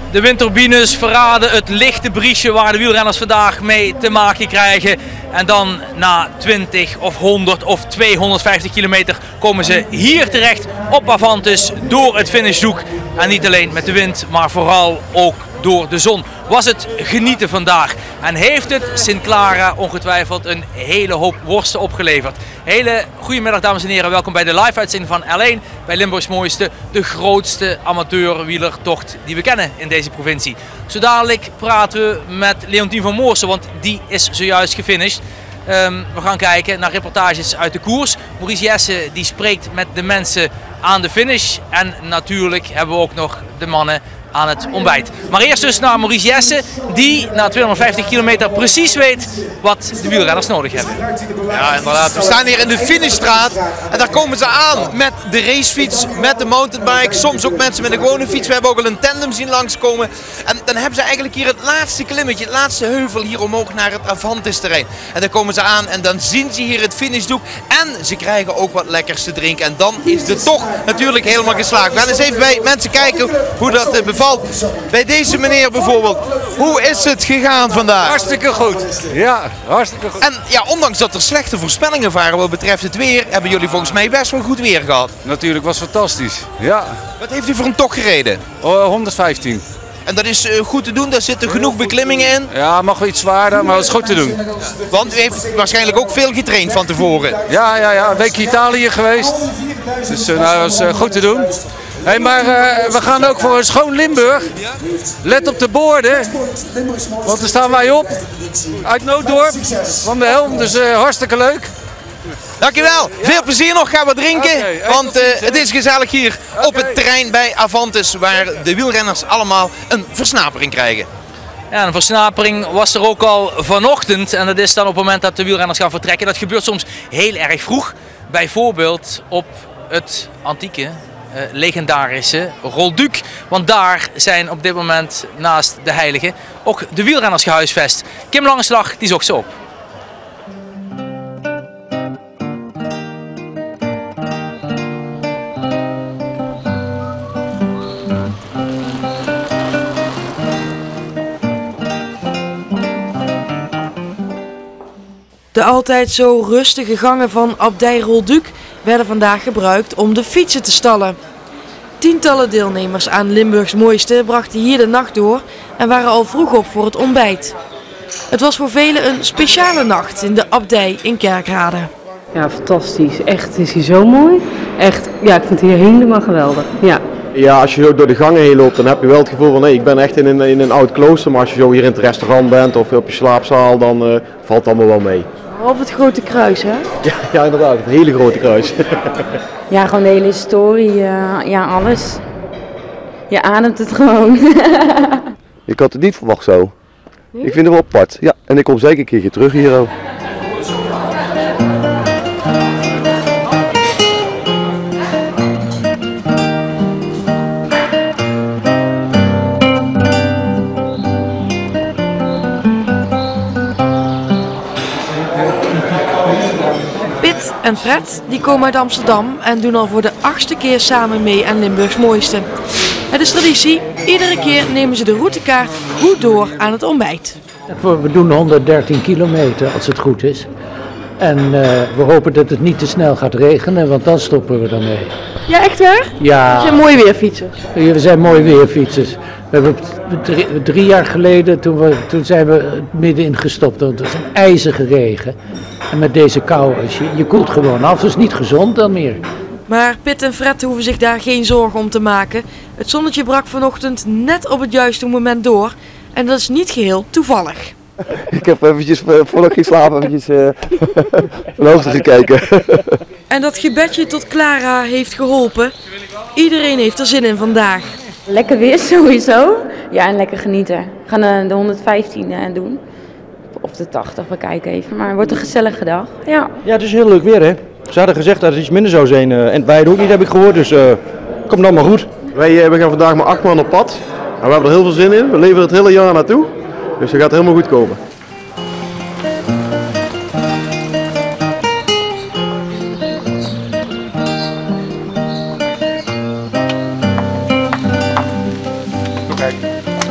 De windturbines verraden het lichte briesje waar de wielrenners vandaag mee te maken krijgen. En dan na 20 of 100 of 250 kilometer komen ze hier terecht op Avantis door het finishdoek. En niet alleen met de wind, maar vooral ook door de zon. Was het genieten vandaag en heeft het Sint Clara ongetwijfeld een hele hoop worsten opgeleverd. Hele goedemiddag dames en heren, welkom bij de live uitzending van L1 bij Limburgs Mooiste, de grootste amateurwielertocht die we kennen in deze provincie. Zo dadelijk praten we met Leontien van Moorsen, want die is zojuist gefinished. We gaan kijken naar reportages uit de koers. Maurice Jesse die spreekt met de mensen aan de finish en natuurlijk hebben we ook nog de mannen aan het ontbijt. Maar eerst dus naar Maurice Jesse, die na 250 kilometer precies weet wat de wielrenners nodig hebben. Ja, inderdaad. We staan hier in de finishstraat en daar komen ze aan met de racefiets, met de mountainbike, soms ook mensen met een gewone fiets. We hebben ook al een tandem zien langskomen. En dan hebben ze eigenlijk hier het laatste klimmetje, het laatste heuvel hier omhoog naar het Avantis terrein. En dan komen ze aan en dan zien ze hier het finishdoek en ze krijgen ook wat lekkers te drinken. En dan is de tocht natuurlijk helemaal geslaagd. We gaan eens even bij mensen kijken hoe dat bevalt. Bij deze meneer bijvoorbeeld, hoe is het gegaan vandaag? Hartstikke goed. Ja, hartstikke goed. En ja, ondanks dat er slechte voorspellingen waren wat betreft het weer, hebben jullie volgens mij best wel goed weer gehad. Natuurlijk was fantastisch. Ja. Wat heeft u voor een tocht gereden? 115. En dat is goed te doen, daar zitten genoeg beklimmingen in. Ja, mag wel iets zwaarder, maar dat is goed te doen. Want u heeft waarschijnlijk ook veel getraind van tevoren. Ja, een weekje Italië geweest. Dus dat is goed te doen. Hey, maar we gaan ook voor een schoon Limburg. Let op de borden, want daar staan wij op. Uit Nooddorp, van de Helm, dus hartstikke leuk. Dankjewel, veel plezier nog, gaan we drinken. Okay, want het is gezellig hier op het terrein bij Avantis, waar de wielrenners allemaal een versnapering krijgen. Ja, een versnapering was er ook al vanochtend en dat is dan op het moment dat de wielrenners gaan vertrekken. Dat gebeurt soms heel erg vroeg, bijvoorbeeld op het antieke, legendarische Rolduc. Want daar zijn op dit moment naast de heilige ook de wielrenners gehuisvest. Kim Langeslag die zocht ze op. De altijd zo rustige gangen van Abdij Rolduc werden vandaag gebruikt om de fietsen te stallen. Tientallen deelnemers aan Limburgs Mooiste brachten hier de nacht door en waren al vroeg op voor het ontbijt. Het was voor velen een speciale nacht in de Abdij in Kerkrade. Ja, fantastisch. Echt, het is hier zo mooi. Echt, ja, ik vind het hier helemaal geweldig. Ja. Ja, als je zo door de gangen heen loopt, dan heb je wel het gevoel van nee, ik ben echt in een oud klooster. Maar als je zo hier in het restaurant bent of op je slaapzaal, dan valt het allemaal wel mee. Behalve het grote kruis, hè? Ja, inderdaad, het hele grote kruis. Ja, gewoon de hele historie, ja, alles. Je ademt het gewoon. Ik had het niet verwacht zo. Ik vind het wel apart. Ja, en ik kom zeker een keertje terug hier ook. Piet en Fred die komen uit Amsterdam en doen al voor de 8e keer samen mee aan Limburgs Mooiste. Het is traditie, iedere keer nemen ze de routekaart goed door aan het ontbijt. We doen 113 kilometer als het goed is. En we hopen dat het niet te snel gaat regenen, want dan stoppen we ermee. Ja, echt waar? Ja, Het zijn mooi weerfietsers. we zijn mooi weerfietsers. We hebben 3 jaar geleden, toen zijn we middenin gestopt, want het was een ijzige regen. En met deze kou, je koelt gewoon af, dat is niet gezond dan meer. Maar Piet en Fred hoeven zich daar geen zorgen om te maken. Het zonnetje brak vanochtend net op het juiste moment door en dat is niet geheel toevallig. Ik heb eventjes, voordat ik ging slapen, eventjes van de hoogte gekeken. En dat gebedje tot Clara heeft geholpen. Iedereen heeft er zin in vandaag. Lekker weer sowieso. Ja, en lekker genieten. We gaan de 115 doen. Of de 80, we kijken even. Maar het wordt een gezellige dag. Ja. Ja, het is heel leuk weer, hè. Ze hadden gezegd dat het iets minder zou zijn. En wij ook niet, heb ik gehoord. Dus komt allemaal goed. We gaan vandaag met 8 man op pad. En we hebben er heel veel zin in. We leveren het hele jaar naartoe. Dus dat gaat helemaal goed komen. Kijk.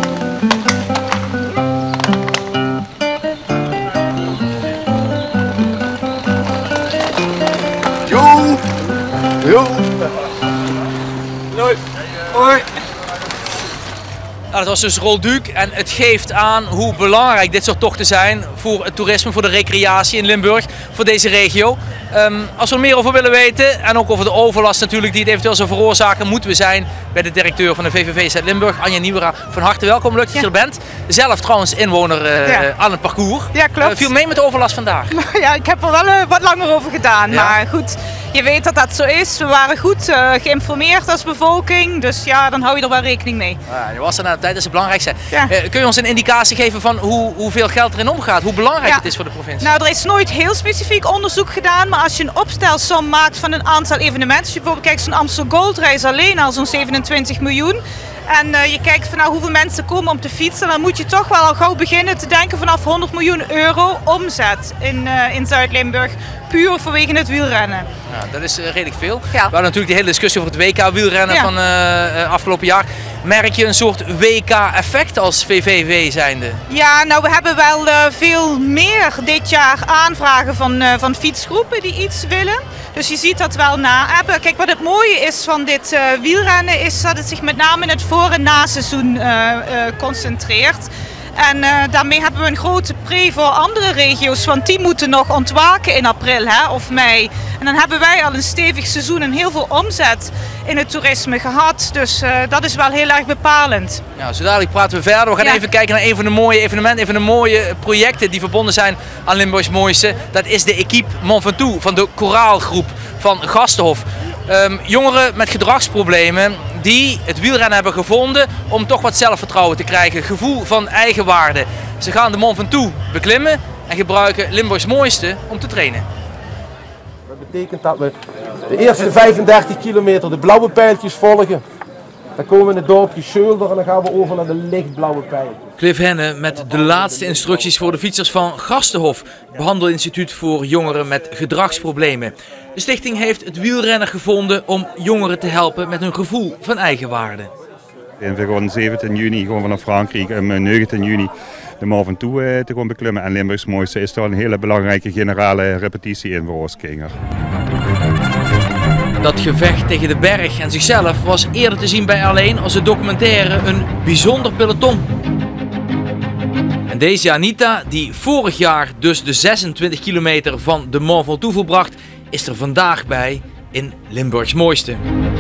Nou, dat was dus Rol Duc en het geeft aan hoe belangrijk dit soort tochten zijn voor het toerisme, voor de recreatie in Limburg, voor deze regio. Als we er meer over willen weten en ook over de overlast natuurlijk die het eventueel zou veroorzaken, moeten we zijn bij de directeur van de VVV Zuid-Limburg, Anja Nieuwera. Van harte welkom, leuk dat je er bent. Zelf trouwens inwoner aan het parcours. Ja, klopt. Viel mee met de overlast vandaag? Ja, ik heb er wel wat langer over gedaan, maar goed, je weet dat dat zo is. We waren goed geïnformeerd als bevolking, dus ja, dan hou je er wel rekening mee. Ja, je was er naar de tijd, dat is het belangrijkste. Ja. Kun je ons een indicatie geven van hoeveel geld erin omgaat, hoe belangrijk het is voor de provincie? Nou, er is nooit heel specifiek onderzoek gedaan, maar als je een opstelsom maakt van een aantal evenementen, als je bijvoorbeeld kijkt zo'n Amstel Gold Race alleen al zo'n 27 miljoen. En je kijkt van hoeveel mensen komen om te fietsen, dan moet je toch wel al gauw beginnen te denken vanaf 100 miljoen euro omzet in Zuid-Limburg. Puur vanwege het wielrennen. Ja, dat is redelijk veel. Ja. We hadden natuurlijk die hele discussie over het WK wielrennen van afgelopen jaar. Merk je een soort WK-effect als VVV zijnde? Ja, nou we hebben wel veel meer dit jaar aanvragen van fietsgroepen die iets willen. Dus je ziet dat wel na-ebben. Kijk, wat het mooie is van dit wielrennen is dat het zich met name in het voor- en na-seizoen concentreert. En daarmee hebben we een grote pre voor andere regio's, want die moeten nog ontwaken in april of mei. En dan hebben wij al een stevig seizoen en heel veel omzet in het toerisme gehad. Dus dat is wel heel erg bepalend. Ja, zo dadelijk praten we verder. We gaan even kijken naar een van de mooie evenementen, een van de mooie projecten die verbonden zijn aan Limburgs Mooiste. Dat is de Equipe Mont Ventoux van de Koraalgroep van Gastenhof. Jongeren met gedragsproblemen die het wielrennen hebben gevonden om toch wat zelfvertrouwen te krijgen, gevoel van eigenwaarde. Ze gaan de Mont Ventoux beklimmen en gebruiken Limburgs Mooiste om te trainen. Dat betekent dat we de eerste 35 kilometer de blauwe pijltjes volgen. Dan komen we in het dorpje Schulder en dan gaan we over naar de lichtblauwe pijl. Cliff Henne met de laatste instructies voor de fietsers van Gastenhof, behandelinstituut voor jongeren met gedragsproblemen. De stichting heeft het wielrennen gevonden om jongeren te helpen met hun gevoel van eigenwaarde. We gaan 17 juni gewoon vanaf Frankrijk om 19 juni de Mont Ventoux te gaan beklimmen. En Limburgs Mooiste is daar een hele belangrijke generale repetitie in voor ons kinderen. Dat gevecht tegen de berg en zichzelf was eerder te zien bij Alleen als de documentaire Een Bijzonder Peloton. En deze Anita, die vorig jaar dus de 26 kilometer van de Mont Ventoux volbracht, is er vandaag bij in Limburgs Mooiste.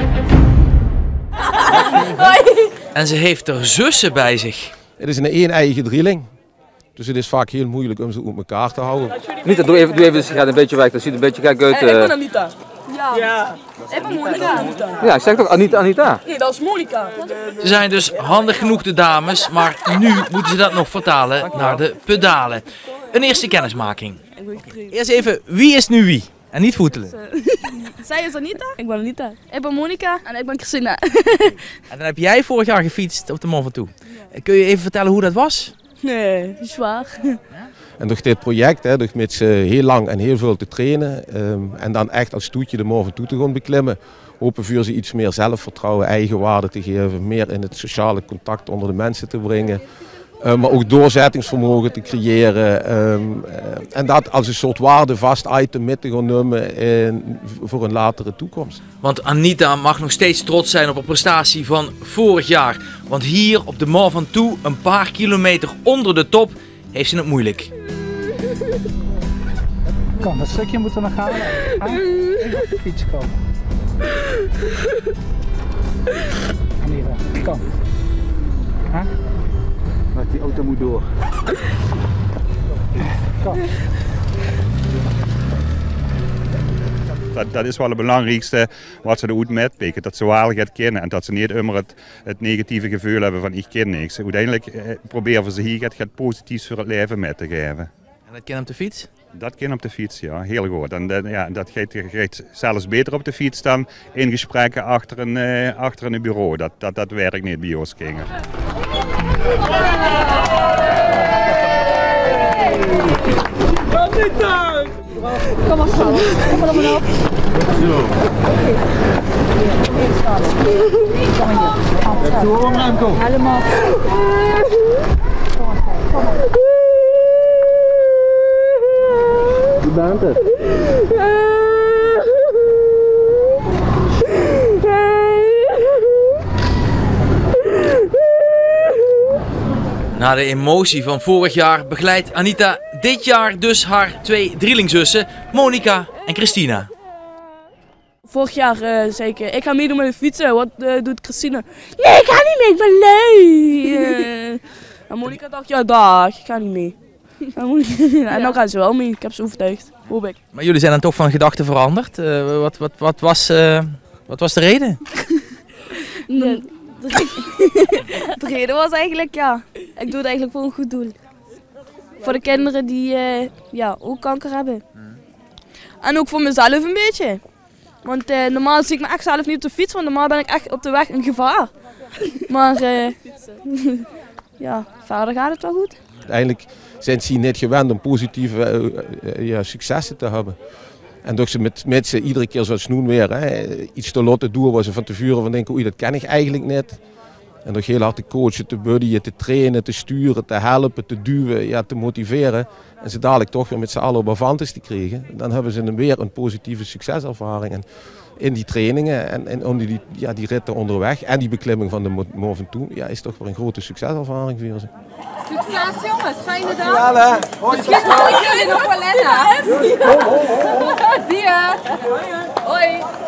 En ze heeft er zussen bij zich. Het is een een-eigen drieling. Dus het is vaak heel moeilijk om ze op elkaar te houden. Anita, doe even de sigaret een beetje weg, dat ziet er een beetje gek uit. Ik ben Anita. Ja. Ik ben Monica. Ja, ik zeg toch Anita? Nee, dat is Monica. Ze zijn dus handig genoeg de dames, maar nu moeten ze dat nog vertalen naar de pedalen. Een eerste kennismaking. Eerst even, wie is nu wie? En niet voetelen. Zij is Anita. Ik ben Anita. Ik ben Monica. En ik ben Christina. En dan heb jij vorig jaar gefietst op de Mont Ventoux. Kun je even vertellen hoe dat was? Nee, zwaar. En door dit project, door met ze heel lang en heel veel te trainen en dan echt als toetje de Mont Ventoux te gaan beklimmen, hopen we ze iets meer zelfvertrouwen, eigenwaarde te geven, meer in het sociale contact onder de mensen te brengen. Maar ook doorzettingsvermogen te creëren en dat als een soort waardevast item mee te gaan nemen voor een latere toekomst. Want Anita mag nog steeds trots zijn op haar prestatie van vorig jaar. Want hier op de Mont Ventoux, een paar kilometer onder de top, heeft ze het moeilijk. Kom, dat stukje moeten we nog halen. Ik op de fiets komen. Anita, kom. Maar die auto moet door. Kom. Dat is wel het belangrijkste wat ze eruit metpikken. Dat ze wel gaat kennen en dat ze niet immer het negatieve gevoel hebben van ik ken niks. Uiteindelijk proberen we ze hier het positiefs voor het leven met te geven. En dat ken op de fiets? Dat ken op de fiets, ja. Heel goed. En dat gaat zelfs beter op de fiets dan in gesprekken achter een bureau. Dat werkt niet bij ons kinderen. Kom maar snel. Kom maar op. Zo. Heb je hoor Remco? Helemaal. Hoe bent het? Na de emotie van vorig jaar begeleidt Anita dit jaar dus haar 2 drielingzussen, Monica en Christina. Vorig jaar zeker. Ik ga meedoen met de fietsen. Wat doet Christina? Nee, ik ga niet mee. Ik ben lui. En Monica dacht, ja dag, ik ga niet mee. En dan gaan ze wel mee. Ik heb ze overtuigd. Hoop ik. Maar jullie zijn dan toch van gedachten veranderd. Wat was de reden? De reden was eigenlijk, ja, ik doe het eigenlijk voor een goed doel. Voor de kinderen die ook kanker hebben. En ook voor mezelf een beetje. Want normaal zie ik me echt zelf niet op de fiets, want normaal ben ik echt op de weg een gevaar. Maar ja, verder gaat het wel goed. Uiteindelijk zijn ze net gewend om positieve successen te hebben. En dat ze met ze iedere keer zoals nu weer iets te laten doen waar ze van tevoren van denken, oei, dat ken ik eigenlijk niet. En door heel hard te coachen, te buddyen, te trainen, te sturen, te helpen, te duwen, te motiveren. En ze dadelijk toch weer met z'n allen op avantes te krijgen. Dan hebben ze weer een positieve succeservaring. En in die trainingen en onder die ritten onderweg en die beklimming van de Mont Ventoux, is toch weer een grote succeservaring voor ze. Succes jongens, fijne dag. Misschien moeten jullie nog wel letten. Zie je. Hoi.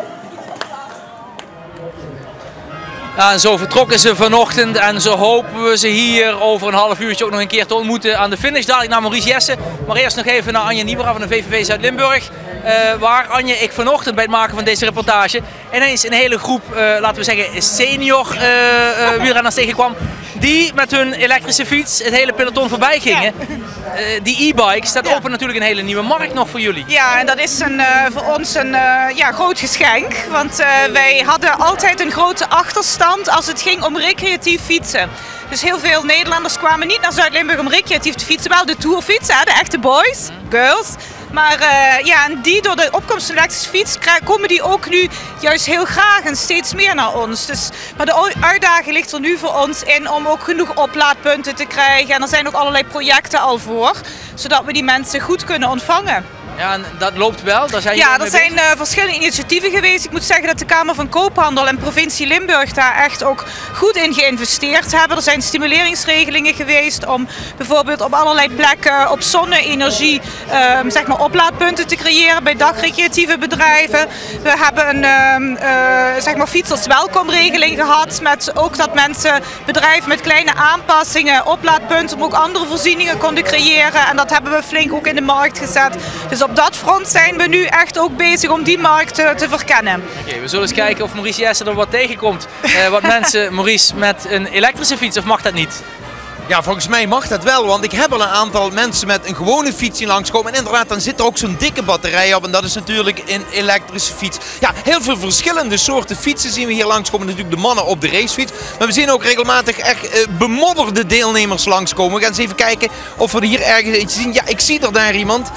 Ja, en zo vertrokken ze vanochtend en zo hopen we ze hier over een half uurtje ook nog een keer te ontmoeten aan de finish. Dadelijk naar Maurice Jessen, maar eerst nog even naar Anja Niebera van de VVV Zuid-Limburg. Waar, Anje, ik vanochtend bij het maken van deze reportage ineens een hele groep, laten we zeggen, senior wielrenners tegenkwam. Die met hun elektrische fiets het hele peloton voorbij gingen. Ja. Die e-bikes, dat opent natuurlijk een hele nieuwe markt nog voor jullie. Ja, en dat is voor ons een groot geschenk. Want wij hadden altijd een grote achterstand als het ging om recreatief fietsen. Dus heel veel Nederlanders kwamen niet naar Zuid-Limburg om recreatief te fietsen. Wel de tourfietsen, de echte boys, girls. Maar en die door de opkomst van de elektrische fiets komen die ook nu juist heel graag en steeds meer naar ons. Dus, maar de uitdaging ligt er nu voor ons in om ook genoeg oplaadpunten te krijgen. En er zijn ook allerlei projecten al voor, zodat we die mensen goed kunnen ontvangen. Ja, en dat loopt wel? Daar zijn er zijn verschillende initiatieven geweest. Ik moet zeggen dat de Kamer van Koophandel en provincie Limburg daar echt ook goed in geïnvesteerd hebben. Er zijn stimuleringsregelingen geweest om bijvoorbeeld op allerlei plekken op zonne-energie oplaadpunten te creëren bij dagrecreatieve bedrijven. We hebben een fietsers welkomregeling gehad met ook dat bedrijven met kleine aanpassingen oplaadpunten, maar ook andere voorzieningen konden creëren. En dat hebben we flink ook in de markt gezet. Dus op dat front zijn we nu echt ook bezig om die markt te verkennen. Oké, we zullen eens kijken of Maurice Jessen er wat tegenkomt. Wat mensen, Maurice, met een elektrische fiets, of mag dat niet? Ja, volgens mij mag dat wel, want ik heb al een aantal mensen met een gewone fiets zien langskomen. En inderdaad, dan zit er ook zo'n dikke batterij op en dat is natuurlijk een elektrische fiets. Ja, heel veel verschillende soorten fietsen zien we hier langskomen. Natuurlijk de mannen op de racefiets. Maar we zien ook regelmatig echt bemodderde deelnemers langskomen. We gaan eens even kijken of we er hier ergens eentje zien. Ja, ik zie er daar iemand.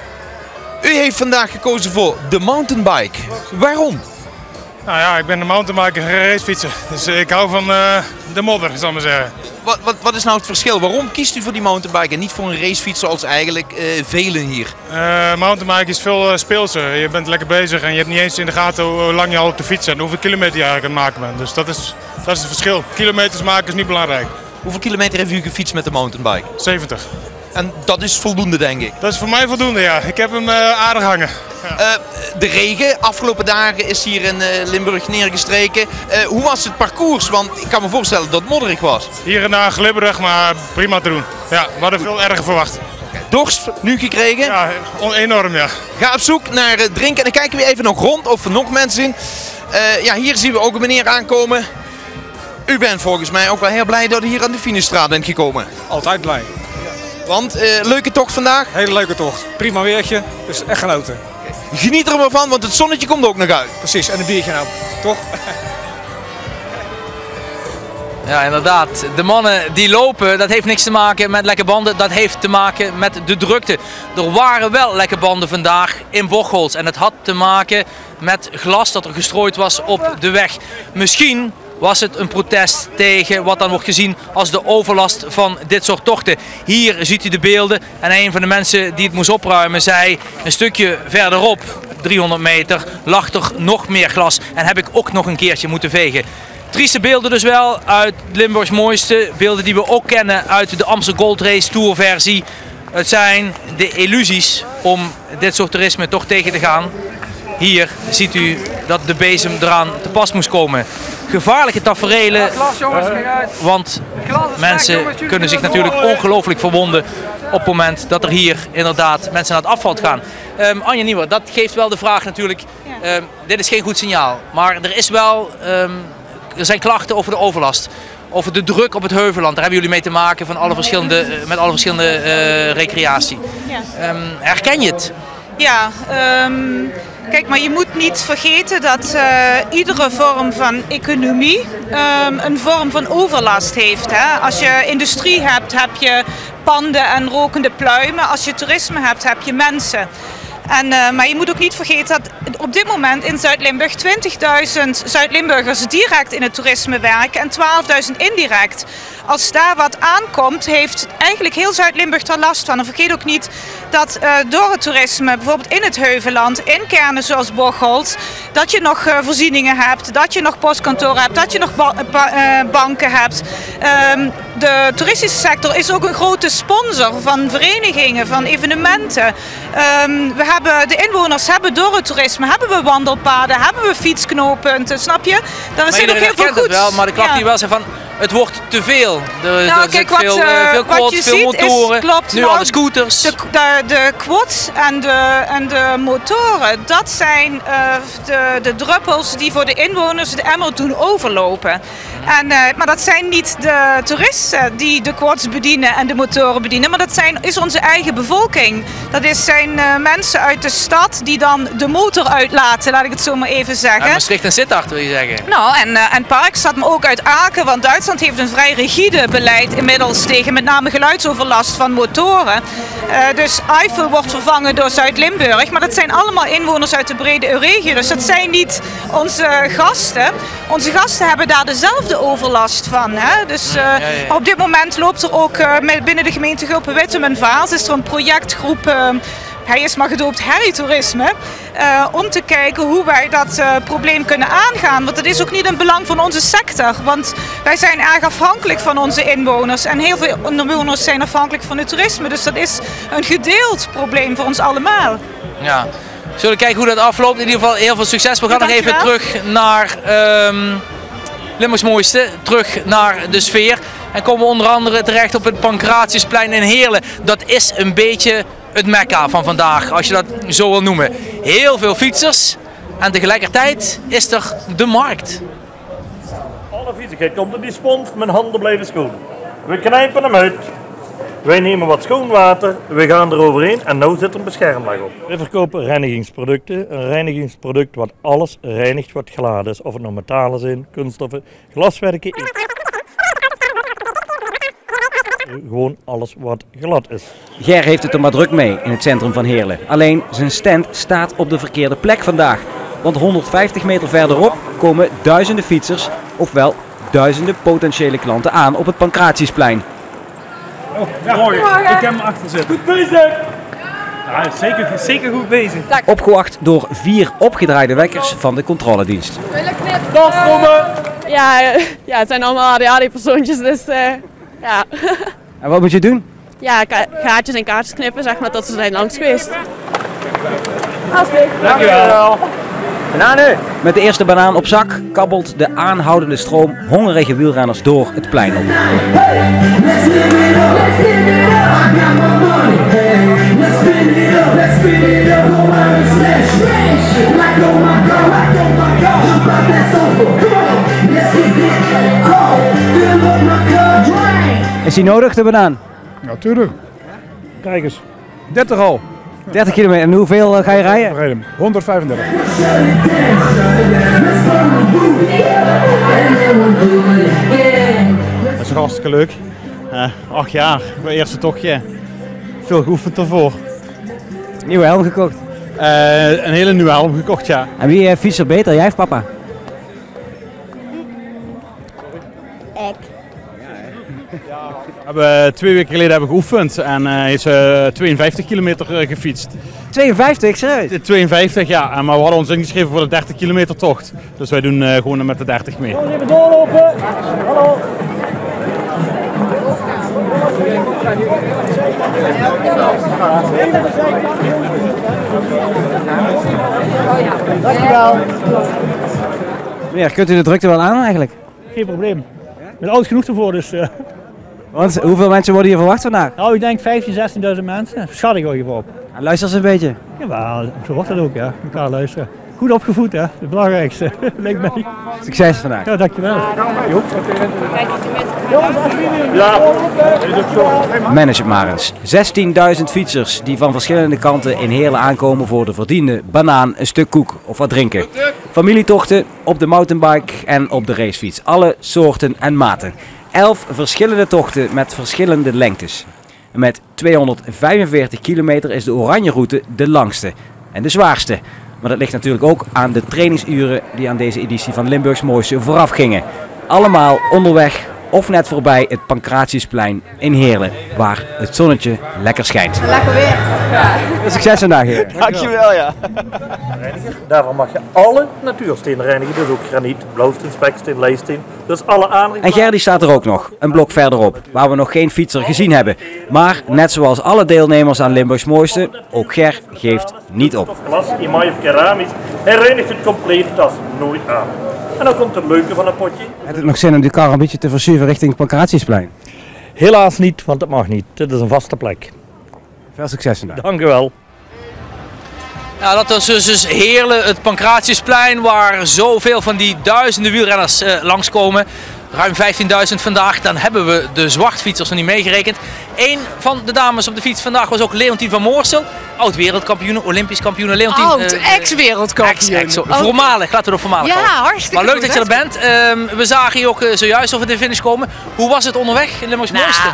U heeft vandaag gekozen voor de mountainbike. Waarom? Nou ja, ik ben een mountainbiker en racefietser. Dus ik hou van de modder, zal ik maar zeggen. Wat is nou het verschil? Waarom kiest u voor die mountainbike en niet voor een racefiets zoals eigenlijk velen hier? Mountainbike is veel speelser. Je bent lekker bezig en je hebt niet eens in de gaten hoe lang je al op de fiets bent en hoeveel kilometer je eigenlijk aan het maken bent. Dus dat is het verschil. Kilometers maken is niet belangrijk. Hoeveel kilometer heeft u gefietst met de mountainbike? 70. En dat is voldoende, denk ik? Dat is voor mij voldoende, ja. Ik heb hem aardig hangen. Ja. De regen, afgelopen dagen is hier in Limburg neergestreken. Hoe was het parcours? Want ik kan me voorstellen dat het modderig was. Hier en daar glibberig, maar prima te doen. Ja, we hadden veel erger verwacht. Dorst nu gekregen? Ja, enorm, ja. Ga op zoek naar drinken en dan kijken we even nog rond of er nog mensen zien. Hier zien we ook een meneer aankomen. U bent volgens mij ook wel heel blij dat u hier aan de Finishstraat bent gekomen. Altijd blij. Want, leuke tocht vandaag? Hele leuke tocht. Prima weertje, dus echt genoten. Geniet er maar van, want het zonnetje komt ook nog uit. Precies, en een biertje nou, toch? Ja, inderdaad. De mannen die lopen, dat heeft niks te maken met lekke banden. Dat heeft te maken met de drukte. Er waren wel lekke banden vandaag in Bocholt. En het had te maken met glas dat er gestrooid was op de weg. Misschien was het een protest tegen wat dan wordt gezien als de overlast van dit soort tochten. Hier ziet u de beelden en een van de mensen die het moest opruimen zei een stukje verderop, 300 meter, lag er nog meer glas en heb ik ook nog een keertje moeten vegen. Trieste beelden dus wel uit Limburgs mooiste. Beelden die we ook kennen uit de Amstel Gold Race Tour versie. Het zijn de illusies om dit soort toerisme toch tegen te gaan. Hier ziet u dat de bezem eraan te pas moest komen. Gevaarlijke taferelen, want mensen kunnen zich natuurlijk ongelooflijk verwonden op het moment dat er hier inderdaad mensen naar het asfalt gaan. Anja Nieuwer, dat geeft wel de vraag natuurlijk, dit is geen goed signaal, maar er is wel, er zijn klachten over de overlast. Over de druk op het Heuvelland, daar hebben jullie mee te maken van met alle verschillende recreatie. Ja. Herken je het? Ja, kijk, maar je moet niet vergeten dat iedere vorm van economie een vorm van overlast heeft. Hè? Als je industrie hebt, heb je panden en rokende pluimen. Als je toerisme hebt, heb je mensen. Maar je moet ook niet vergeten dat op dit moment in Zuid-Limburg 20.000 Zuid-Limburgers direct in het toerisme werken en 12.000 indirect. Als daar wat aankomt, heeft eigenlijk heel Zuid-Limburg er last van. En vergeet ook niet dat door het toerisme, bijvoorbeeld in het Heuvelland, in kernen zoals Bocholt, dat je nog voorzieningen hebt, dat je nog postkantoren hebt, dat je nog banken hebt. De toeristische sector is ook een grote sponsor van verenigingen, van evenementen. De inwoners hebben door het toerisme, hebben we wandelpaden, hebben we fietsknooppunten, snap je? Daar zit ook heel veel goed. Wel, maar de klacht die wel zijn van, het wordt te veel. Er kijk, zit veel quads, veel motoren, nu alle scooters. De quads en de motoren, dat zijn de druppels die voor de inwoners de emmer doen overlopen. Maar dat zijn niet de toeristen die de quads bedienen en de motoren bedienen, maar dat is onze eigen bevolking. Dat zijn mensen uit de stad die dan de motor uitlaten, laat ik het zo maar even zeggen. En Maastricht en Sittard wil je zeggen? Nou, en Parkstad, maar ook uit Aken, want Duitsland heeft een vrij rigide beleid inmiddels tegen met name geluidsoverlast van motoren. Dus Eifel wordt vervangen door Zuid-Limburg, maar dat zijn allemaal inwoners uit de brede regio, dus dat zijn niet onze gasten. Onze gasten hebben daar dezelfde overlast van. Hè? Dus op dit moment loopt er ook binnen de gemeente Gulpen-Wittem en Vaals is er een projectgroep, hij is maar gedoopt Harrytoerisme, om te kijken hoe wij dat probleem kunnen aangaan. Want het is ook niet een belang van onze sector, want wij zijn erg afhankelijk van onze inwoners en heel veel inwoners zijn afhankelijk van het toerisme. Dus dat is een gedeeld probleem voor ons allemaal. Ja. Zullen we kijken hoe dat afloopt? In ieder geval heel veel succes. We gaan nog even terug naar Limburgs mooiste, terug naar de sfeer. En komen onder andere terecht op het Pancratiusplein in Heerlen. Dat is een beetje het mekka van vandaag, als je dat zo wil noemen. Heel veel fietsers en tegelijkertijd is er de markt. Alle viezigheid komt op die spons, mijn handen blijven schoon. We knijpen hem uit. Wij nemen wat schoon water, we gaan er overheen en nu zit er een beschermlaag op. We verkopen reinigingsproducten. Een reinigingsproduct wat alles reinigt wat geladen is. Of het nou metalen zijn, kunststoffen, glaswerken. Gewoon alles wat glad is. Ger heeft het er maar druk mee in het centrum van Heerlen. Alleen zijn stand staat op de verkeerde plek vandaag. Want 150 meter verderop komen duizenden fietsers, ofwel duizenden potentiële klanten aan op het Pancratiusplein. Ja, morgen. Ik heb hem achter zitten. Goed bezig! Ja, zeker goed bezig. Opgewacht door 4 opgedraaide wekkers van de controledienst. Ja, het zijn allemaal ADHD-persoontjes, dus ja. En wat moet je doen? Ja, gaatjes en kaartjes knippen, zeg maar, tot ze zijn langs geweest. Dankjewel. Bananen! Met de eerste banaan op zak kabbelt de aanhoudende stroom hongerige wielrenners door het plein op. Is die nodig, de banaan? Natuurlijk. Kijk eens. 30 al. 30 kilometer. En hoeveel ga je rijden? 135. Dat is hartstikke leuk. 8 jaar, mijn eerste tochtje. Veel geoefend ervoor. Nieuwe helm gekocht? Een hele nieuwe helm gekocht, ja. En wie fietst er beter, jij of papa? Ik. Ja, We hebben 2 weken geleden geoefend en hij is 52 kilometer gefietst. 52, serieus? 52, ja. Maar we hadden ons ingeschreven voor de 30 kilometer tocht. Dus wij doen gewoon met de 30 mee. Even doorlopen. Hallo. Dankjewel. Meneer, kunt u de drukte wel aan eigenlijk? Geen probleem. Ik ben oud genoeg ervoor, dus... Want hoeveel mensen worden hier verwacht vandaag? Nou, ik denk 15.000, 16.000 mensen. Schat ik wel even op. En luister eens een beetje. Ja, zo wordt het ook, ja. Elkaar luisteren. Goed opgevoed, hè. Het belangrijkste. Lijkt mij. Succes vandaag. Ja, dankjewel. Manage het maar eens. 16.000 fietsers die van verschillende kanten in Heerlen aankomen voor de verdiende banaan, een stuk koek of wat drinken. Familietochten op de mountainbike en op de racefiets. Alle soorten en maten. 11 verschillende tochten met verschillende lengtes. En met 245 kilometer is de Oranje route de langste en de zwaarste. Maar dat ligt natuurlijk ook aan de trainingsuren die aan deze editie van Limburgs Mooiste vooraf gingen. Allemaal onderweg of net voorbij het Pancratiusplein in Heerlen, waar het zonnetje lekker schijnt. Lekker weer. Ja. Succes vandaag, heer. Dankjewel, ja. Daarvan mag je alle natuurstenen reinigen, dus ook graniet, blauwsteen, speksteen, leisteen. Dus alle aanrichten. En Gerdy staat er ook nog, een blok verderop, waar we nog geen fietser gezien hebben. Maar net zoals alle deelnemers aan Limburgs Mooiste, ook Ger geeft niet op. Glas, emaille of keramisch, hij reinigt het compleet tas nooit aan. En dan komt het leuke van een potje. Heeft het nog zin om die kar een beetje te verschuiven richting het Pancratiusplein? Helaas niet, want het mag niet. Dit is een vaste plek. Veel succes vandaag. Dank u wel. Ja, dat was dus Heerlen, het Pancratiusplein, waar zoveel van die duizenden wielrenners langskomen. Ruim 15.000 vandaag, dan hebben we de zwartfietsers nog niet meegerekend. Een van de dames op de fiets vandaag was ook Leontien van Moorsel. Oud-wereldkampioen, Olympisch kampioen. Leontien, ex-wereldkampioen. Voormalig, laten we er voormalig Ja, houden. hartstikke Maar leuk goed, dat je er bent. We zagen je ook zojuist over de finish komen. Hoe was het onderweg in Limburgs Mooiste?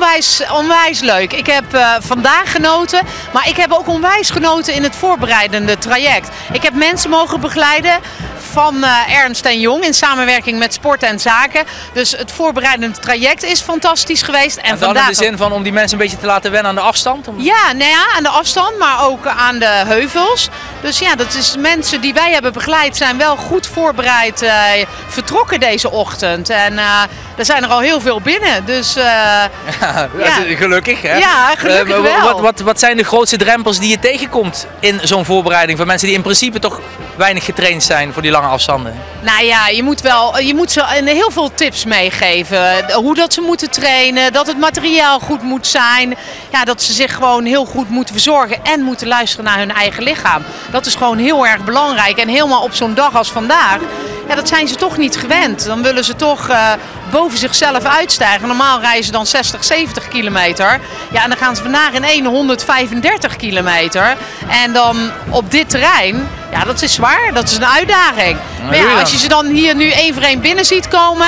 Onwijs leuk. Ik heb vandaag genoten, maar ik heb ook onwijs genoten in het voorbereidende traject. Ik heb mensen mogen begeleiden van Ernst en Jong in samenwerking met Sport en Zaken. Dus het voorbereidende traject is fantastisch geweest. En dan vandaag in de zin van om die mensen een beetje te laten wennen aan de afstand? Ja, nou ja, aan de afstand, maar ook aan de heuvels. Dus ja, dat is mensen die wij hebben begeleid zijn wel goed voorbereid vertrokken deze ochtend. En er zijn er al heel veel binnen. Dus, ja. Gelukkig, hè? Ja, gelukkig wel. Wat zijn de grootste drempels die je tegenkomt in zo'n voorbereiding van mensen die in principe toch weinig getraind zijn voor die lange afstanden? Nou ja, je moet ze heel veel tips meegeven. Hoe dat ze moeten trainen, dat het materiaal goed moet zijn. Ja, dat ze zich gewoon heel goed moeten verzorgen en moeten luisteren naar hun eigen lichaam. Dat is gewoon heel erg belangrijk. En helemaal op zo'n dag als vandaag, ja, dat zijn ze toch niet gewend. Dan willen ze toch boven zichzelf uitstijgen. Normaal rijden ze dan 60, 70 kilometer. Ja, en dan gaan ze vandaag in 135 kilometer. En dan op dit terrein, ja, dat is zwaar. Dat is een uitdaging. Maar ja, als je ze dan hier nu één voor één binnen ziet komen,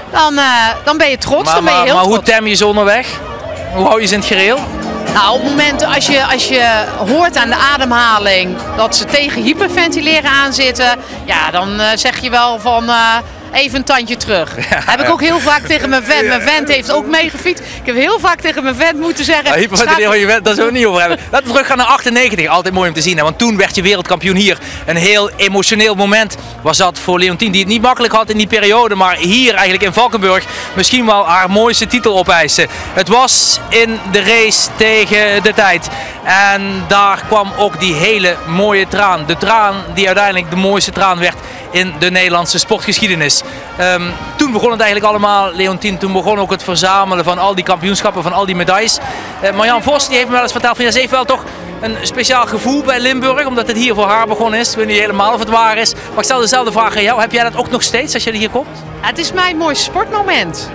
dan ben je trots. Dan ben je heel trots. Maar hoe tem je ze onderweg? Hoe hou je ze in het gereel? Nou, op het moment als je hoort aan de ademhaling dat ze tegen hyperventileren aanzitten, ja, dan zeg je wel van even een tandje terug. Ja, heb ik ook heel vaak tegen mijn vent. Mijn vent heeft ook meegefietst. Ik heb heel vaak tegen mijn vent moeten zeggen. Hyperventileren, daar zullen we het niet over hebben. Laten we teruggaan naar 98. Altijd mooi om te zien. Hè? Want toen werd je wereldkampioen hier. Een heel emotioneel moment was dat voor Leontien. Die het niet makkelijk had in die periode. Maar hier eigenlijk in Valkenburg misschien wel haar mooiste titel opeiste. Het was in de race tegen de tijd. En daar kwam ook die hele mooie traan. De traan die uiteindelijk de mooiste traan werd in de Nederlandse sportgeschiedenis. Toen begon het eigenlijk allemaal, Leontien, toen begon ook het verzamelen van al die kampioenschappen, van al die medailles. Marjan Vos die heeft me wel eens verteld van, ja, ze heeft wel toch een speciaal gevoel bij Limburg, omdat het hier voor haar begonnen is. Ik weet niet helemaal of het waar is, maar ik stel dezelfde vraag aan jou. Heb jij dat ook nog steeds als je hier komt? Ja, het is mijn mooiste sportmoment.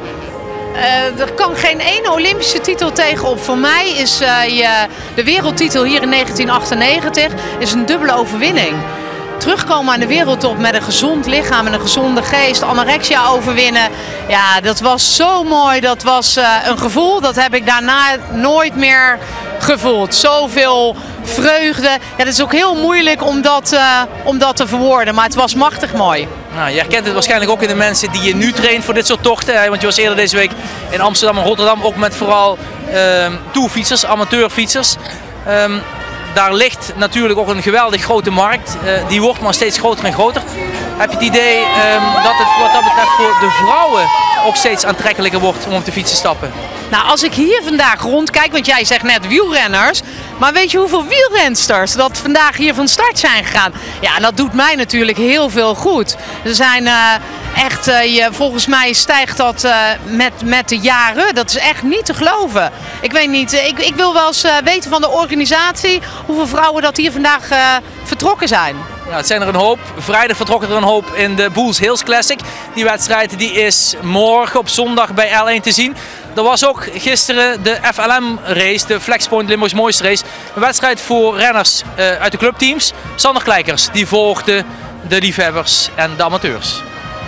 Er kan geen ene Olympische titel tegenop. Voor mij is de wereldtitel hier in 1998 is een dubbele overwinning. Terugkomen aan de wereldtop met een gezond lichaam en een gezonde geest, anorexia overwinnen. Ja, dat was zo mooi. Dat was een gevoel, dat heb ik daarna nooit meer gevoeld. Zoveel vreugde. Ja, het is ook heel moeilijk om dat te verwoorden, maar het was machtig mooi. Nou, je herkent het waarschijnlijk ook in de mensen die je nu traint voor dit soort tochten. Want je was eerder deze week in Amsterdam en Rotterdam ook met vooral tourfietsers, amateurfietsers. Daar ligt natuurlijk ook een geweldig grote markt. Die wordt maar steeds groter en groter. Heb je het idee dat het wat dat betreft voor de vrouwen ook steeds aantrekkelijker wordt om op de fiets te stappen? Nou, als ik hier vandaag rondkijk, want jij zegt net wielrenners, maar weet je hoeveel wielrensters dat vandaag hier van start zijn gegaan? Ja, dat doet mij natuurlijk heel veel goed. Er zijn echt, volgens mij stijgt dat met de jaren. Dat is echt niet te geloven. Ik weet niet, ik wil wel eens weten van de organisatie hoeveel vrouwen dat hier vandaag vertrokken zijn. Ja, het zijn er een hoop. Vrijdag vertrokken er een hoop in de Bulls Hills Classic. Die wedstrijd die is morgen op zondag bij L1 te zien. Er was ook gisteren de FLM race, de Flexpoint Limburgs mooiste race. Een wedstrijd voor renners uit de clubteams. Sander Kleikers die volgde de liefhebbers en de amateurs.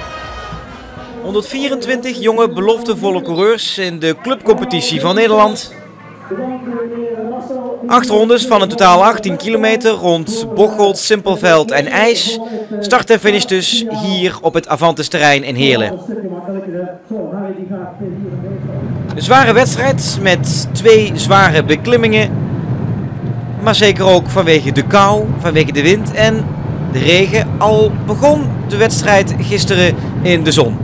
124 jonge beloftevolle coureurs in de clubcompetitie van Nederland. 8 rondes van een totaal 18 kilometer rond Bocholt, Simpelveld en IJs. Start en finish dus hier op het Avantis terrein in Heerlen. Een zware wedstrijd met 2 zware beklimmingen. Maar zeker ook vanwege de kou, vanwege de wind en de regen. Al begon de wedstrijd gisteren in de zon.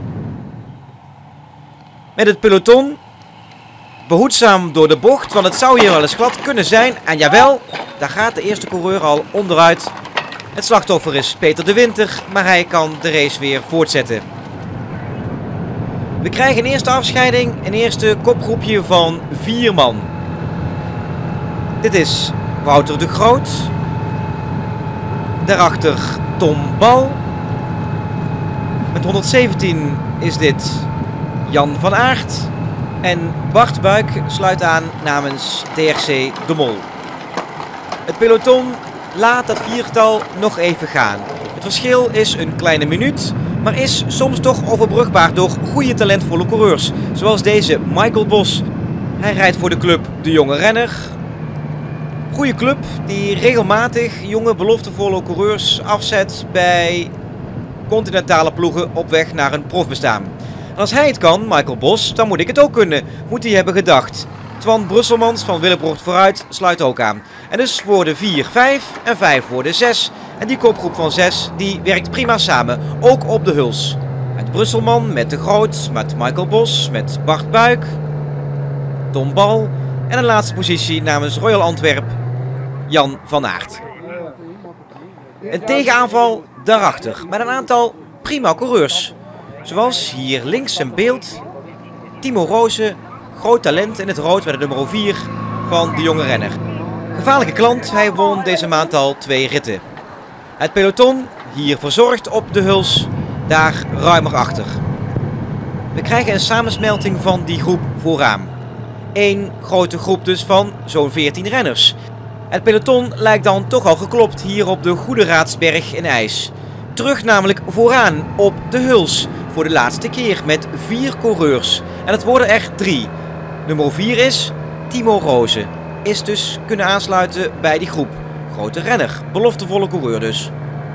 Met het peloton behoedzaam door de bocht, want het zou hier wel eens glad kunnen zijn. En jawel, daar gaat de eerste coureur al onderuit. Het slachtoffer is Peter de Winter, maar hij kan de race weer voortzetten. We krijgen een eerste afscheiding, een eerste kopgroepje van 4 man. Dit is Wouter de Groot. Daarachter Tom Bal. Met 117 is dit Jan van Aert. En Bart Buik sluit aan namens DRC De Mol. Het peloton laat dat viertal nog even gaan. Het verschil is een kleine minuut, maar is soms toch overbrugbaar door goede talentvolle coureurs. Zoals deze Michael Bos. Hij rijdt voor de club De Jonge Renner. Goede club die regelmatig jonge beloftevolle coureurs afzet bij continentale ploegen op weg naar een profbestaan. En als hij het kan, Michael Bos, dan moet ik het ook kunnen, moet hij hebben gedacht. Twan Brusselmans van Willebrocht vooruit sluit ook aan. En dus worden 4, 5 en 5 worden 6. En die kopgroep van 6 die werkt prima samen, ook op de Huls. Met Brusselman, met de Groot, met Michael Bos, met Bart Buik, Tom Bal en een laatste positie namens Royal Antwerp, Jan van Aert. Een tegenaanval daarachter met een aantal prima coureurs. Zoals hier links in beeld Timo Roze, groot talent in het rood met de nummer 4 van De Jonge Renner. Gevaarlijke klant, hij won deze maand al 2 ritten. Het peloton, hier verzorgd op de Huls, daar ruimer achter. We krijgen een samensmelting van die groep vooraan. Eén grote groep dus van zo'n 14 renners. Het peloton lijkt dan toch al geklopt hier op de Goede Raadsberg in IJs. Terug namelijk vooraan op de Huls voor de laatste keer met 4 coureurs. En het worden er 3. Nummer 4 is Timo Roze. Is dus kunnen aansluiten bij die groep. Grote renner, beloftevolle coureur dus.